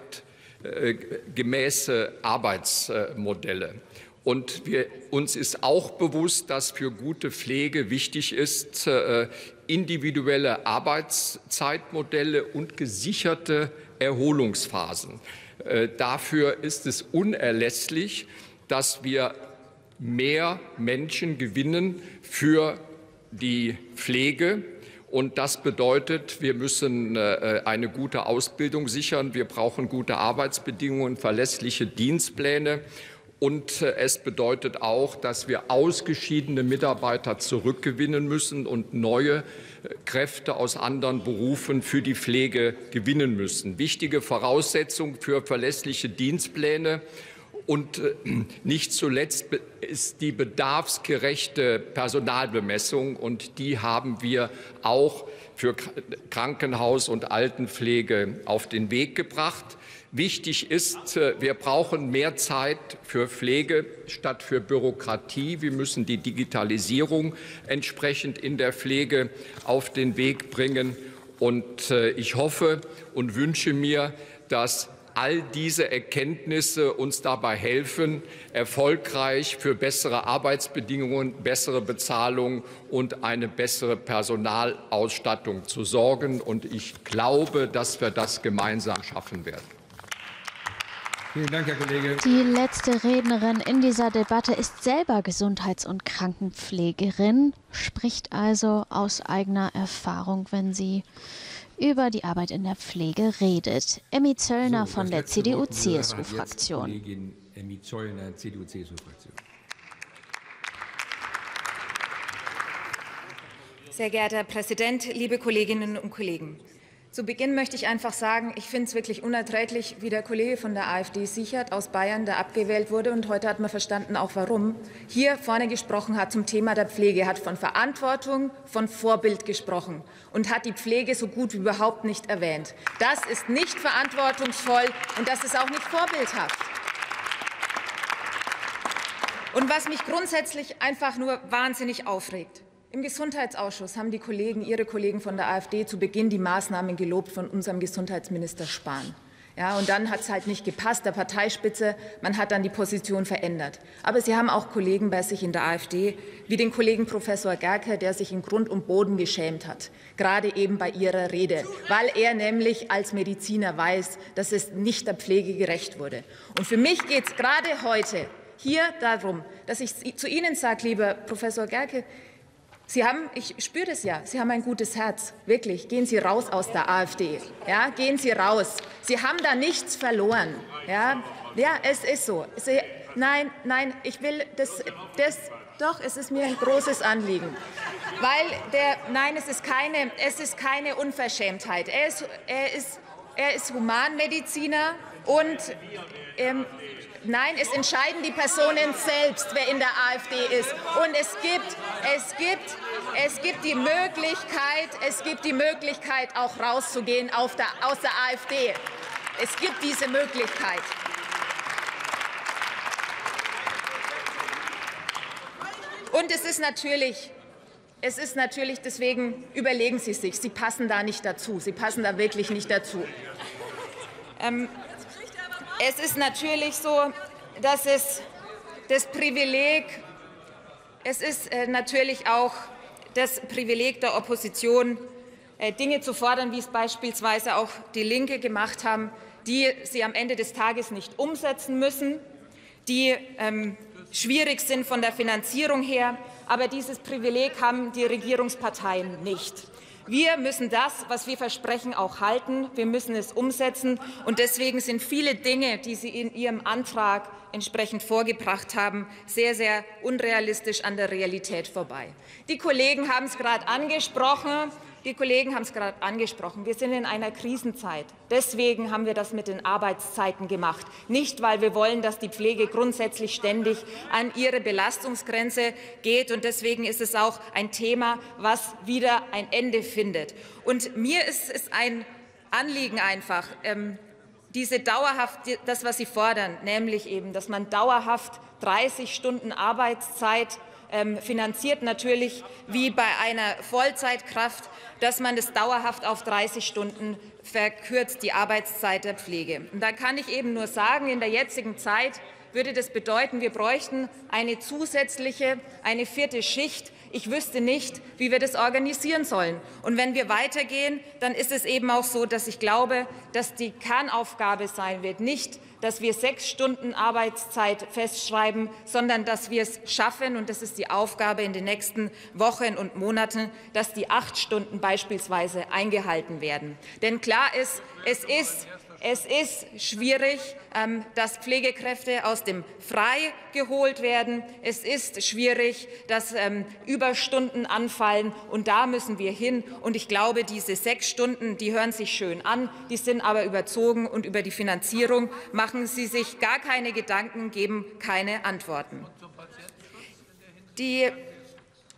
zeitgemäße Arbeitsmodelle. Und uns ist auch bewusst, dass für gute Pflege wichtig ist, individuelle Arbeitszeitmodelle und gesicherte Erholungsphasen. Dafür ist es unerlässlich, dass wir mehr Menschen gewinnen für die Pflege. Und das bedeutet, wir müssen eine gute Ausbildung sichern. Wir brauchen gute Arbeitsbedingungen, verlässliche Dienstpläne. Und es bedeutet auch, dass wir ausgeschiedene Mitarbeiter zurückgewinnen müssen und neue Kräfte aus anderen Berufen für die Pflege gewinnen müssen. Wichtige Voraussetzung für verlässliche Dienstpläne und nicht zuletzt ist die bedarfsgerechte Personalbemessung, und die haben wir auch für Krankenhaus- und Altenpflege auf den Weg gebracht. Wichtig ist, wir brauchen mehr Zeit für Pflege statt für Bürokratie. Wir müssen die Digitalisierung entsprechend in der Pflege auf den Weg bringen. Und ich hoffe und wünsche mir, dass all diese Erkenntnisse uns dabei helfen, erfolgreich für bessere Arbeitsbedingungen, bessere Bezahlung und eine bessere Personalausstattung zu sorgen. Und ich glaube, dass wir das gemeinsam schaffen werden. Vielen Dank, Herr Kollege. Die letzte Rednerin in dieser Debatte ist selber Gesundheits- und Krankenpflegerin, spricht also aus eigener Erfahrung, wenn sie über die Arbeit in der Pflege redet. Emmy Zöllner von der CDU-CSU-Fraktion. Kollegin Emmy Zöllner, CDU-CSU-Fraktion. Sehr geehrter Herr Präsident, liebe Kolleginnen und Kollegen! Zu Beginn möchte ich einfach sagen, ich finde es wirklich unerträglich, wie der Kollege von der AfD Sichert aus Bayern, der abgewählt wurde, und heute hat man verstanden auch warum, hier vorne gesprochen hat zum Thema der Pflege, hat von Verantwortung, von Vorbild gesprochen und hat die Pflege so gut wie überhaupt nicht erwähnt. Das ist nicht verantwortungsvoll und das ist auch nicht vorbildhaft. Und was mich grundsätzlich einfach nur wahnsinnig aufregt: Im Gesundheitsausschuss haben die Kollegen, Ihre Kollegen von der AfD, zu Beginn die Maßnahmen gelobt von unserem Gesundheitsminister Spahn. Ja, und dann hat es halt nicht gepasst, der Parteispitze, man hat dann die Position verändert. Aber Sie haben auch Kollegen bei sich in der AfD, wie den Kollegen Professor Gerke, der sich in Grund und Boden geschämt hat, gerade eben bei Ihrer Rede, weil er nämlich als Mediziner weiß, dass es nicht der Pflege gerecht wurde. Und für mich geht es gerade heute hier darum, dass ich zu Ihnen sage, lieber Professor Gerke, Sie haben, ich spüre das ja, Sie haben ein gutes Herz, wirklich. Gehen Sie raus aus der AfD, ja, gehen Sie raus. Sie haben da nichts verloren, ja, es ist so. Nein, ich will doch, es ist mir ein großes Anliegen, weil nein, es ist keine Unverschämtheit. Er ist Humanmediziner und nein, es entscheiden die Personen selbst, wer in der AfD ist. Und es gibt die Möglichkeit, auch rauszugehen aus der AfD. Es gibt diese Möglichkeit. Und es ist natürlich, deswegen überlegen Sie sich, Sie passen da nicht dazu. Sie passen da wirklich nicht dazu. Es ist natürlich so, dass es ist natürlich auch das Privileg der Opposition, Dinge zu fordern, wie es beispielsweise auch die Linke gemacht haben, die sie am Ende des Tages nicht umsetzen müssen, die schwierig sind von der Finanzierung her. Aber dieses Privileg haben die Regierungsparteien nicht. Wir müssen das, was wir versprechen, auch halten. Wir müssen es umsetzen. Und deswegen sind viele Dinge, die Sie in Ihrem Antrag entsprechend vorgebracht haben, sehr, sehr unrealistisch an der Realität vorbei. Die Kollegen haben es gerade angesprochen. Wir sind in einer Krisenzeit. Deswegen haben wir das mit den Arbeitszeiten gemacht. Nicht, weil wir wollen, dass die Pflege grundsätzlich ständig an ihre Belastungsgrenze geht. Und deswegen ist es auch ein Thema, was wieder ein Ende findet. Und mir ist es ein Anliegen einfach, das, was Sie fordern, nämlich eben, dass man dauerhaft 30 Stunden Arbeitszeit finanziert, natürlich wie bei einer Vollzeitkraft, dass man es dauerhaft auf 30 Stunden verkürzt, die Arbeitszeit der Pflege. Und da kann ich eben nur sagen, in der jetzigen Zeit würde das bedeuten, wir bräuchten eine zusätzliche, eine 4. Schicht. Ich wüsste nicht, wie wir das organisieren sollen. Und wenn wir weitergehen, dann ist es eben auch so, dass ich glaube, dass die Kernaufgabe sein wird, nicht, dass wir 6 Stunden Arbeitszeit festschreiben, sondern dass wir es schaffen, und das ist die Aufgabe in den nächsten Wochen und Monaten, dass die 8 Stunden beispielsweise eingehalten werden. Denn klar ist, es ist schwierig, dass Pflegekräfte aus dem Frei geholt werden. Es ist schwierig, dass Überstunden anfallen. Und da müssen wir hin. Und ich glaube, diese 6 Stunden, die hören sich schön an, die sind aber überzogen. Und über die Finanzierung machen Sie sich gar keine Gedanken, geben keine Antworten.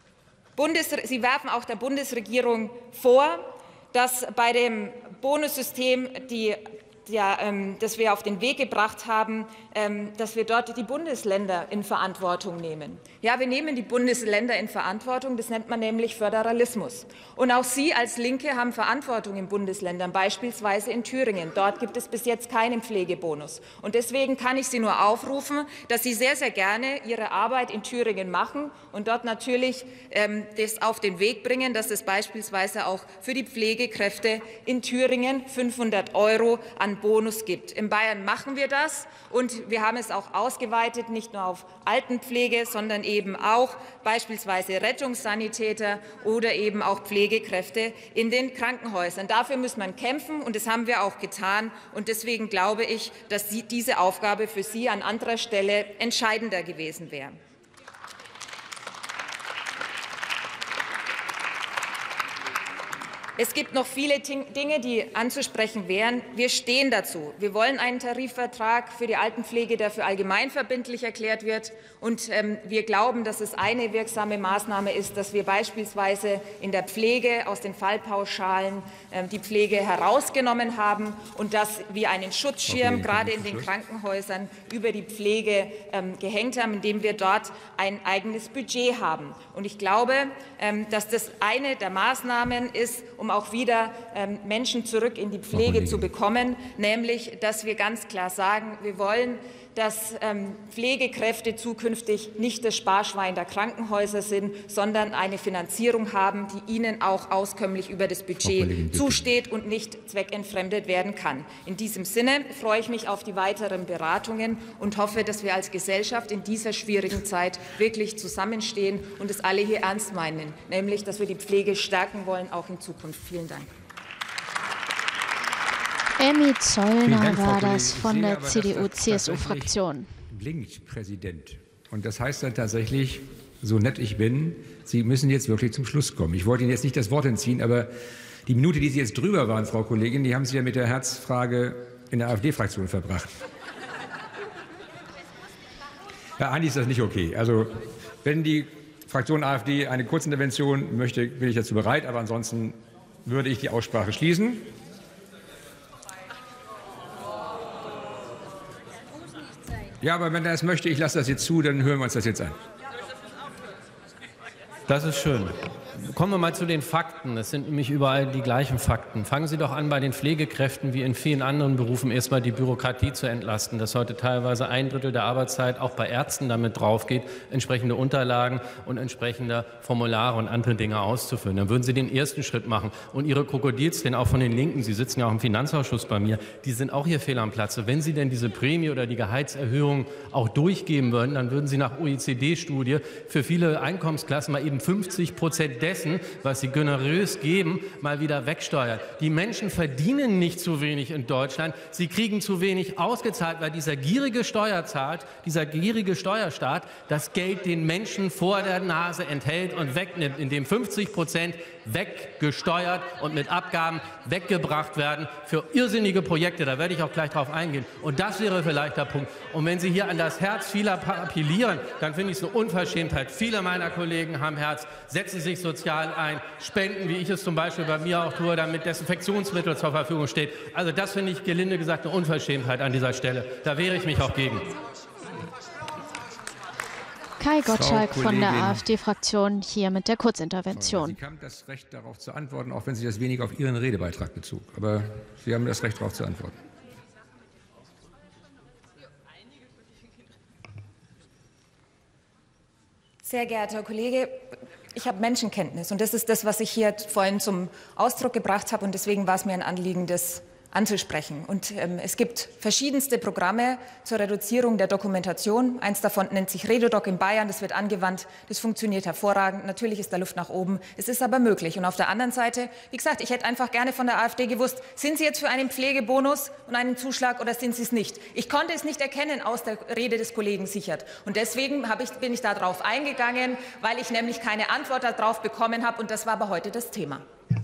Sie werfen auch der Bundesregierung vor, dass bei dem Bonussystem, das wir auf den Weg gebracht haben, dass wir dort die Bundesländer in Verantwortung nehmen. Ja, wir nehmen die Bundesländer in Verantwortung. Das nennt man nämlich Föderalismus. Und auch Sie als Linke haben Verantwortung in Bundesländern, beispielsweise in Thüringen. Dort gibt es bis jetzt keinen Pflegebonus. Und deswegen kann ich Sie nur aufrufen, dass Sie sehr, sehr gerne Ihre Arbeit in Thüringen machen und dort natürlich das auf den Weg bringen, dass es beispielsweise auch für die Pflegekräfte in Thüringen 500 € an Bonus gibt. In Bayern machen wir das, und wir haben es auch ausgeweitet, nicht nur auf Altenpflege, sondern eben auch beispielsweise Rettungssanitäter oder eben auch Pflegekräfte in den Krankenhäusern. Dafür muss man kämpfen, und das haben wir auch getan. Und deswegen glaube ich, dass diese Aufgabe für Sie an anderer Stelle entscheidender gewesen wäre. Es gibt noch viele Dinge, die anzusprechen wären. Wir stehen dazu. Wir wollen einen Tarifvertrag für die Altenpflege, der für allgemeinverbindlich erklärt wird. Und wir glauben, dass es eine wirksame Maßnahme ist, dass wir beispielsweise in der Pflege aus den Fallpauschalen die Pflege herausgenommen haben und dass wir einen Schutzschirm gerade in den Krankenhäusern über die Pflege gehängt haben, indem wir dort ein eigenes Budget haben. Und ich glaube, dass das eine der Maßnahmen ist, um auch wieder Menschen zurück in die Pflege zu bekommen, nämlich, dass wir ganz klar sagen, wir wollen, dass Pflegekräfte zukünftig nicht das Sparschwein der Krankenhäuser sind, sondern eine Finanzierung haben, die ihnen auch auskömmlich über das Budget zusteht und nicht zweckentfremdet werden kann. In diesem Sinne freue ich mich auf die weiteren Beratungen und hoffe, dass wir als Gesellschaft in dieser schwierigen Zeit wirklich zusammenstehen und es alle hier ernst meinen, nämlich, dass wir die Pflege stärken wollen, auch in Zukunft. Vielen Dank. Emmy Zollner war das von der CDU-CSU-Fraktion. Blinkt, Präsident. Und das heißt dann tatsächlich, so nett ich bin, Sie müssen jetzt wirklich zum Schluss kommen. Ich wollte Ihnen jetzt nicht das Wort entziehen, aber die Minute, die Sie jetzt drüber waren, Frau Kollegin, die haben Sie ja mit der Herzfrage in der AfD-Fraktion verbracht. Ja, eigentlich ist das nicht okay. Also, wenn die Fraktion AfD eine Kurzintervention möchte, bin ich dazu bereit. Aber ansonsten würde ich die Aussprache schließen. Ja, aber wenn er es möchte, ich lasse das jetzt zu, dann hören wir uns das jetzt an. Das ist schön. Kommen wir mal zu den Fakten. Es sind nämlich überall die gleichen Fakten. Fangen Sie doch an bei den Pflegekräften, wie in vielen anderen Berufen, erstmal die Bürokratie zu entlasten, dass heute teilweise 1/3 der Arbeitszeit auch bei Ärzten damit drauf geht, entsprechende Unterlagen und entsprechende Formulare und andere Dinge auszufüllen. Dann würden Sie den ersten Schritt machen. Und Ihre Krokodilstränen, auch von den Linken, Sie sitzen ja auch im Finanzausschuss bei mir, die sind auch hier fehl am Platze. Wenn Sie denn diese Prämie oder die Gehaltserhöhung auch durchgeben würden, dann würden Sie nach OECD-Studie für viele Einkommensklassen mal eben 50% dessen, was sie generös geben, mal wieder wegsteuern. Die Menschen verdienen nicht zu wenig in Deutschland. Sie kriegen zu wenig ausgezahlt, weil dieser gierige Steuerstaat das Geld den Menschen vor der Nase enthält und wegnimmt, indem 50% weggesteuert und mit Abgaben weggebracht werden für irrsinnige Projekte. Da werde ich auch gleich drauf eingehen. Und das wäre vielleicht der Punkt. Und wenn Sie hier an das Herz vieler appellieren, dann finde ich es eine Unverschämtheit. Viele meiner Kollegen haben Herz, setzen sich sozial ein, spenden, wie ich es zum Beispiel bei mir auch tue, damit Desinfektionsmittel zur Verfügung steht. Also das finde ich gelinde gesagt eine Unverschämtheit an dieser Stelle. Da wehre ich mich auch gegen. Kai Gottschalk von der AfD-Fraktion hier mit der Kurzintervention. Sie haben das Recht, darauf zu antworten, auch wenn sich das wenig auf Ihren Redebeitrag bezog. Aber Sie haben das Recht, darauf zu antworten. Sehr geehrter Herr Kollege, ich habe Menschenkenntnis, und das ist das, was ich hier vorhin zum Ausdruck gebracht habe. Und deswegen war es mir ein Anliegen, das anzusprechen. Und es gibt verschiedenste Programme zur Reduzierung der Dokumentation. Eins davon nennt sich Redodoc in Bayern. Das wird angewandt. Das funktioniert hervorragend. Natürlich ist da Luft nach oben. Es ist aber möglich. Und auf der anderen Seite, wie gesagt, ich hätte einfach gerne von der AfD gewusst, sind Sie jetzt für einen Pflegebonus und einen Zuschlag oder sind Sie es nicht? Ich konnte es nicht erkennen aus der Rede des Kollegen Sichert. Und deswegen bin ich darauf eingegangen, weil ich nämlich keine Antwort darauf bekommen habe. Und das war aber heute das Thema.